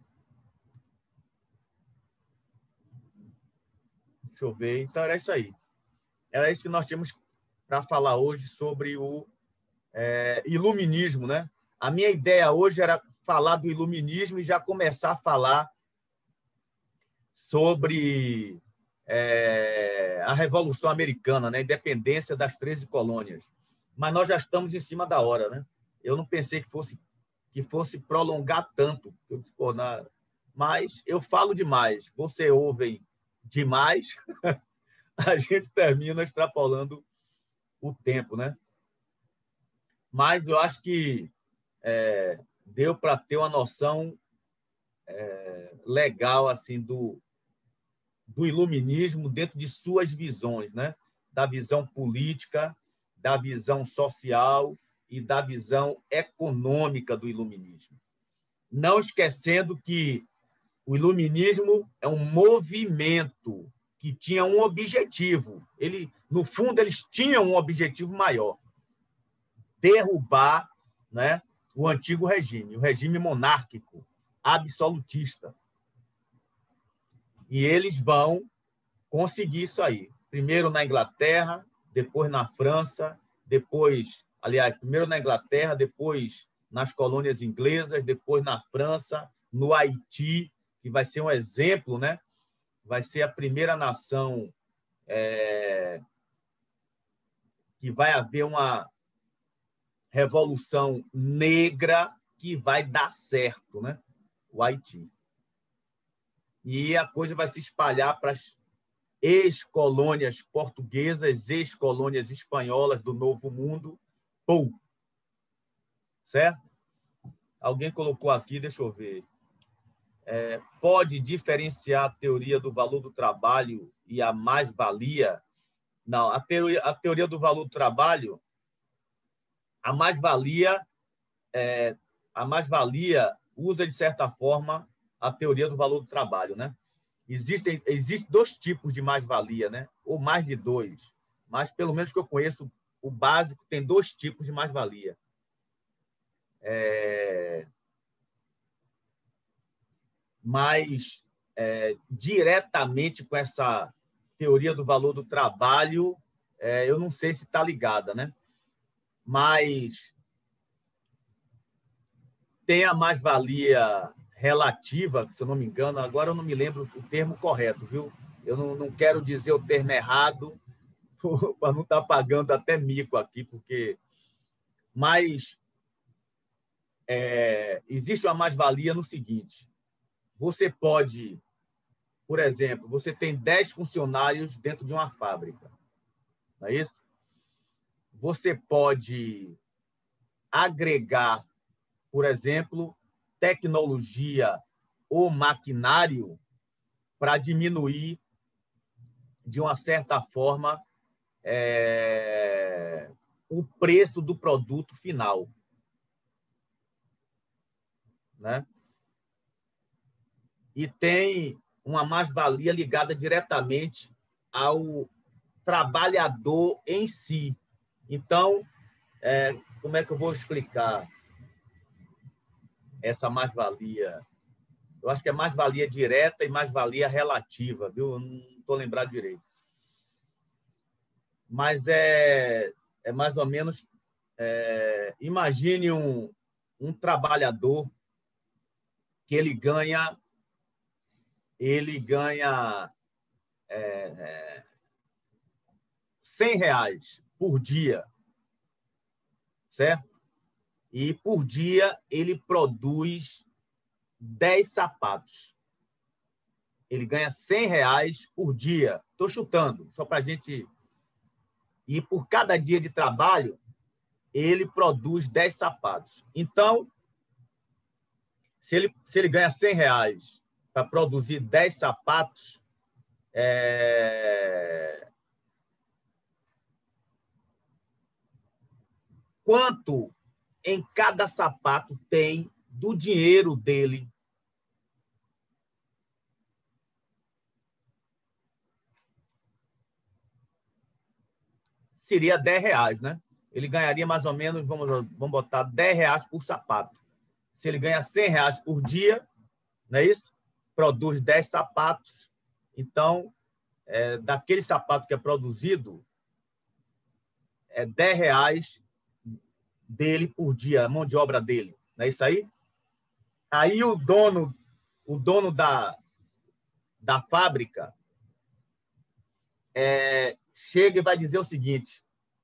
Deixa eu ver. Então, era isso aí. Era isso que nós tínhamos para falar hoje sobre o é, iluminismo, né? A minha ideia hoje era falar do iluminismo e já começar a falar sobre é, a Revolução Americana, né? A independência das treze colônias. Mas nós já estamos em cima da hora, né? Eu não pensei que fosse, que fosse prolongar tanto. Eu, pô, na... Mas eu falo demais. Você ouve demais, a gente termina extrapolando o tempo, né? Mas eu acho que é, deu para ter uma noção é, legal assim do, do iluminismo dentro de suas visões, né? Da visão política, da visão social e da visão econômica do iluminismo. Não esquecendo que o iluminismo é um movimento que tinha um objetivo. Ele, no fundo, eles tinham um objetivo maior: derrubar, né, o antigo regime, o regime monárquico, absolutista. E eles vão conseguir isso aí. Primeiro na Inglaterra, depois na França, depois, aliás, primeiro na Inglaterra, depois nas colônias inglesas, depois na França, no Haiti, que vai ser um exemplo, né? Vai ser a primeira nação é, que vai haver uma revolução negra que vai dar certo, né? O Haiti. E a coisa vai se espalhar para as ex-colônias portuguesas, ex-colônias espanholas do Novo Mundo. Pum! certo? Alguém colocou aqui, deixa eu ver. É, pode diferenciar a teoria do valor do trabalho e a mais-valia? Não, a teoria, a teoria do valor do trabalho, a mais-valia, é, a mais-valia usa, de certa forma, a teoria do valor do trabalho, né? Existem, existem dois tipos de mais-valia, né? Ou mais de dois. Mas, pelo menos que eu conheço, o básico tem dois tipos de mais-valia. É... Mas, é, diretamente com essa teoria do valor do trabalho, é, eu não sei se está ligada, né? Mas tem a mais-valia relativa, se eu não me engano, agora eu não me lembro o termo correto, viu? Eu não, não quero dizer o termo errado, para não estar pagando até mico aqui, porque... Mas é, existe uma mais-valia no seguinte: você pode, por exemplo, você tem dez funcionários dentro de uma fábrica, não é isso? Você pode agregar, por exemplo, tecnologia ou maquinário para diminuir, de uma certa forma, é, o preço do produto final, né? E tem uma mais-valia ligada diretamente ao trabalhador em si. Então, é, como é que eu vou explicar essa mais-valia? Eu acho que é mais-valia direta e mais-valia relativa, viu? Eu não estou lembrado direito. Mas é, é mais ou menos... É, imagine um, um trabalhador que ele ganha, ele ganha é, é, cem reais por dia, certo? E por dia ele produz dez sapatos. Ele ganha cem reais por dia. Estou chutando, só para a gente... E por cada dia de trabalho, ele produz dez sapatos. Então, se ele, se ele ganha cem reais para produzir dez sapatos, é... quanto em cada sapato tem do dinheiro dele? Seria dez reais, né? Ele ganharia mais ou menos, vamos, vamos botar, dez reais por sapato. Se ele ganha cem reais por dia, não é isso? Produz dez sapatos. Então, é, daquele sapato que é produzido, é dez reais dele por dia, a mão de obra dele. Não é isso aí? Aí o dono, o dono da, da fábrica é, chega e vai dizer o seguinte: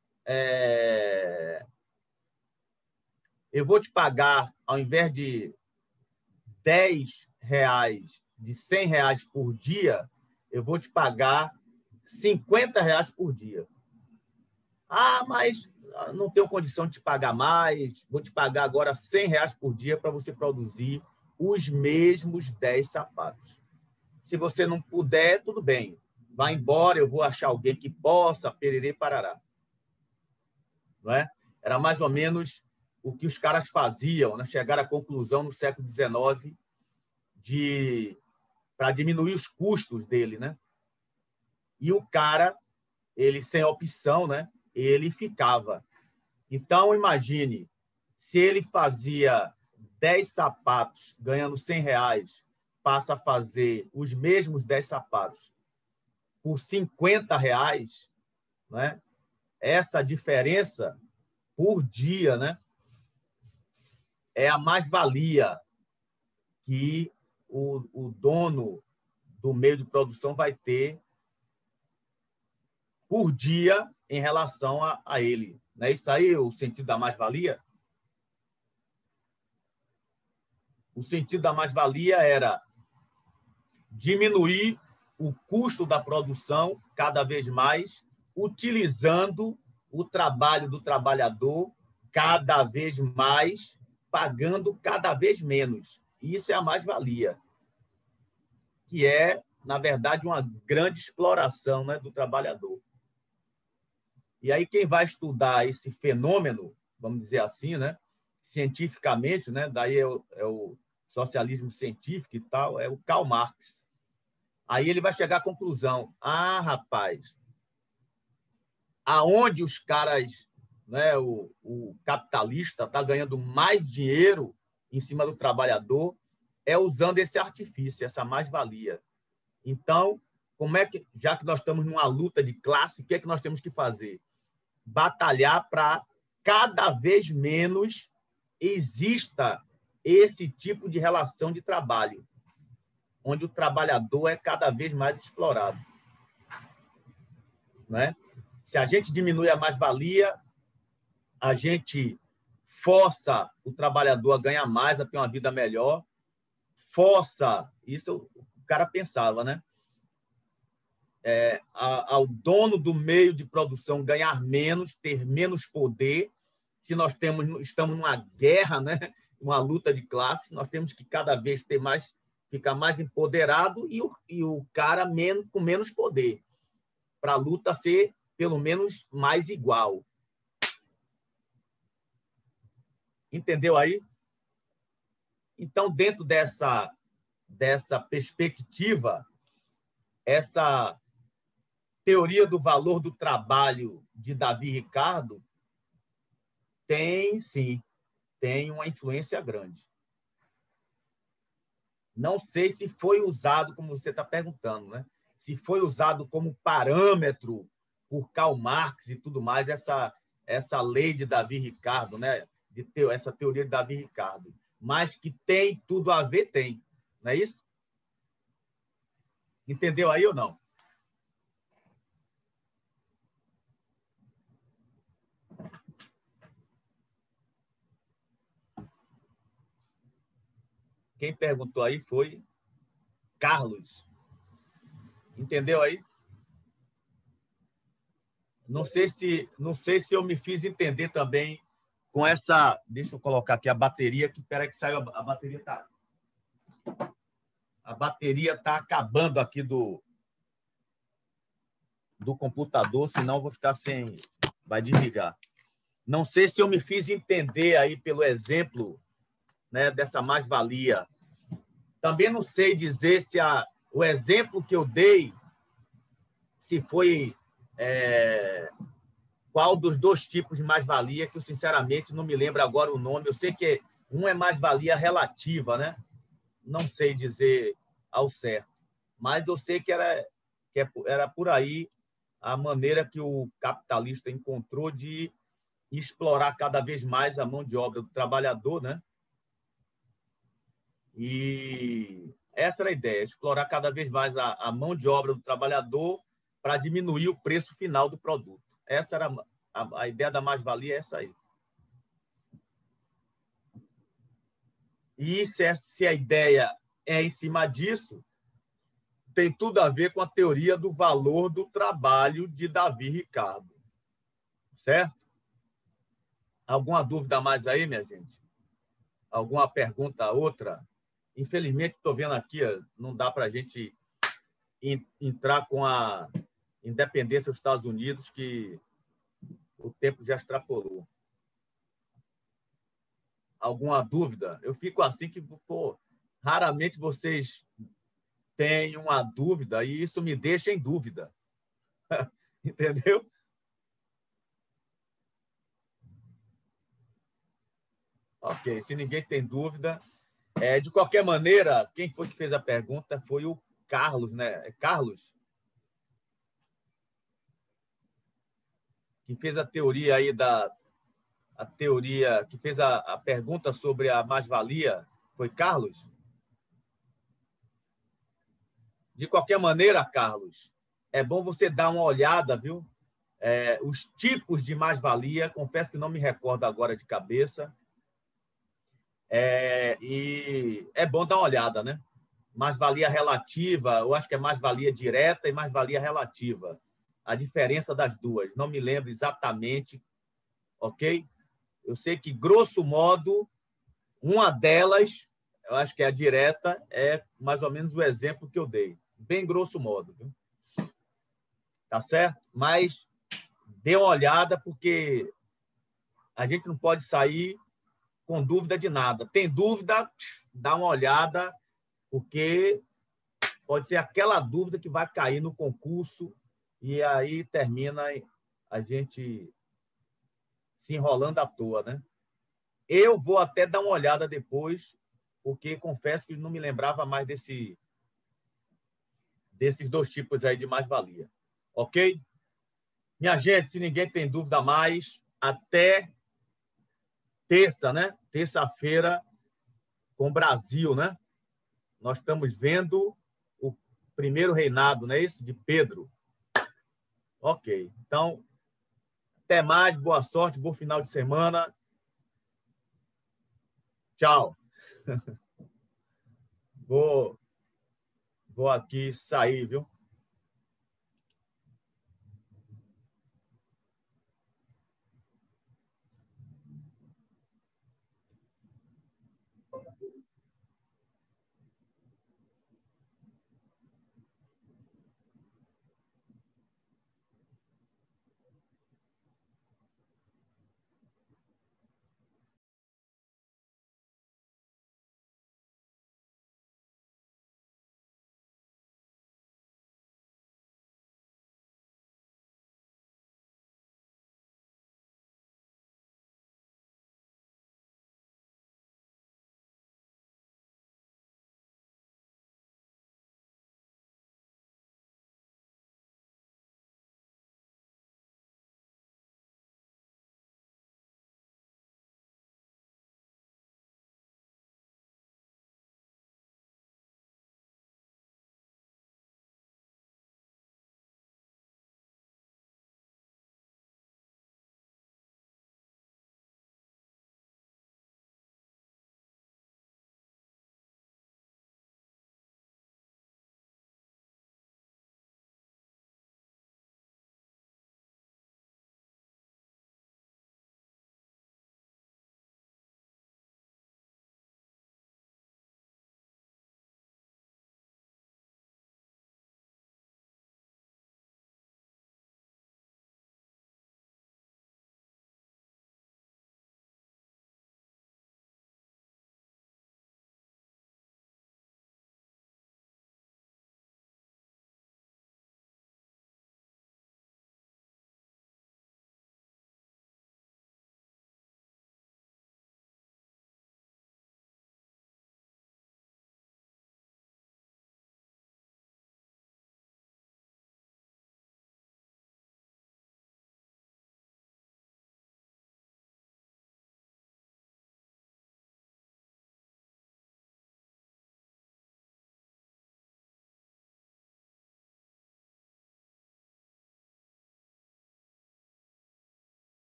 é, eu vou te pagar, ao invés de dez reais, de cem reais por dia, eu vou te pagar cinquenta reais por dia. Ah, mas não tenho condição de te pagar mais, vou te pagar agora cem reais por dia para você produzir os mesmos dez sapatos. Se você não puder, tudo bem. Vá embora, eu vou achar alguém que possa, pererê, parará. Não é? Era mais ou menos o que os caras faziam, né? Chegaram à conclusão no século dezenove de para diminuir os custos dele, né? E o cara, ele sem opção, né? Ele ficava. Então, imagine, se ele fazia dez sapatos ganhando cem reais, passa a fazer os mesmos dez sapatos por cinquenta reais, né? Essa diferença por dia, né? É a mais-valia que o, o dono do meio de produção vai ter por dia em relação a, a ele. Não é isso aí o sentido da mais-valia? O sentido da mais-valia era diminuir o custo da produção cada vez mais, utilizando o trabalho do trabalhador cada vez mais, pagando cada vez menos. Isso é a mais-valia, que é, na verdade, uma grande exploração, né, do trabalhador. E aí quem vai estudar esse fenômeno, vamos dizer assim, né, cientificamente, né, daí é o, é o socialismo científico e tal, é o Karl Marx. Aí ele vai chegar à conclusão: ah, rapaz, aonde os caras, né, o, o capitalista está ganhando mais dinheiro em cima do trabalhador é usando esse artifício, essa mais-valia. Então, como é que, já que nós estamos numa luta de classe, o que é que nós temos que fazer? Batalhar para cada vez menos exista esse tipo de relação de trabalho, onde o trabalhador é cada vez mais explorado. Né? Se a gente diminui a mais-valia, a gente força o trabalhador a ganhar mais, a ter uma vida melhor, força, isso o cara pensava, né? É, a, ao dono do meio de produção ganhar menos, ter menos poder. Se nós temos, estamos numa guerra, né? Uma luta de classe, nós temos que cada vez ter mais, ficar mais empoderado e o, e o cara menos, com menos poder, para a luta ser, pelo menos, mais igual. Entendeu aí? Então, dentro dessa, dessa perspectiva, essa teoria do valor do trabalho de Davi Ricardo tem, sim, tem uma influência grande. Não sei se foi usado, como você está perguntando, né? Se foi usado como parâmetro por Karl Marx e tudo mais, essa, essa lei de Davi Ricardo, né? De ter essa teoria de Davi Ricardo. Mas que tem tudo a ver, tem. Não é isso? Entendeu aí ou não? Quem perguntou aí foi Carlos. Entendeu aí? Não sei se, não sei se eu me fiz entender também com essa... Deixa eu colocar aqui a bateria, que espera que saiu a, a bateria. Tá, a bateria está acabando aqui do, do computador, senão eu vou ficar sem... Vai desligar. Não sei se eu me fiz entender aí pelo exemplo, né, dessa mais-valia. Também não sei dizer se a, o exemplo que eu dei, se foi é, qual dos dois tipos de mais-valia, que eu, sinceramente, não me lembro agora o nome. Eu sei que um é mais-valia relativa, né? Não sei dizer ao certo, mas eu sei que era, que era por aí a maneira que o capitalista encontrou de explorar cada vez mais a mão de obra do trabalhador, né? E essa era a ideia, explorar cada vez mais a, a mão de obra do trabalhador para diminuir o preço final do produto. Essa era a, a ideia da mais-valia, é essa aí. E se, se a ideia é em cima disso, tem tudo a ver com a teoria do valor do trabalho de Davi Ricardo. Certo? Alguma dúvida mais aí, minha gente? Alguma pergunta, outra? Infelizmente, estou vendo aqui, não dá para a gente entrar com a independência dos Estados Unidos, que o tempo já extrapolou. Alguma dúvida? Eu fico assim que, pô, raramente vocês têm uma dúvida e isso me deixa em dúvida. Entendeu? Ok, se ninguém tem dúvida... É, de qualquer maneira, quem foi que fez a pergunta foi o Carlos, né? É Carlos? Que fez a teoria aí da... A teoria... Que fez a, a pergunta sobre a mais-valia. Foi Carlos? De qualquer maneira, Carlos, é bom você dar uma olhada, viu? É, os tipos de mais-valia, confesso que não me recordo agora de cabeça. É, e é bom dar uma olhada, né? Mais-valia relativa, eu acho que é mais-valia direta e mais-valia relativa. A diferença das duas. Não me lembro exatamente, ok? Eu sei que, grosso modo, uma delas, eu acho que é a direta, é mais ou menos o exemplo que eu dei. Bem grosso modo. Viu? Tá certo? Mas dê uma olhada, porque a gente não pode sair com dúvida de nada. Tem dúvida, dá uma olhada, porque pode ser aquela dúvida que vai cair no concurso e aí termina a gente se enrolando à toa, né? Eu vou até dar uma olhada depois, porque confesso que não me lembrava mais desse, desses dois tipos aí de mais-valia. Ok? Minha gente, se ninguém tem dúvida mais, até terça, né? Terça-feira com o Brasil, né? Nós estamos vendo o primeiro reinado, não é isso? De Pedro. Ok. Então, até mais, boa sorte, bom final de semana. Tchau. Vou, vou aqui sair, viu?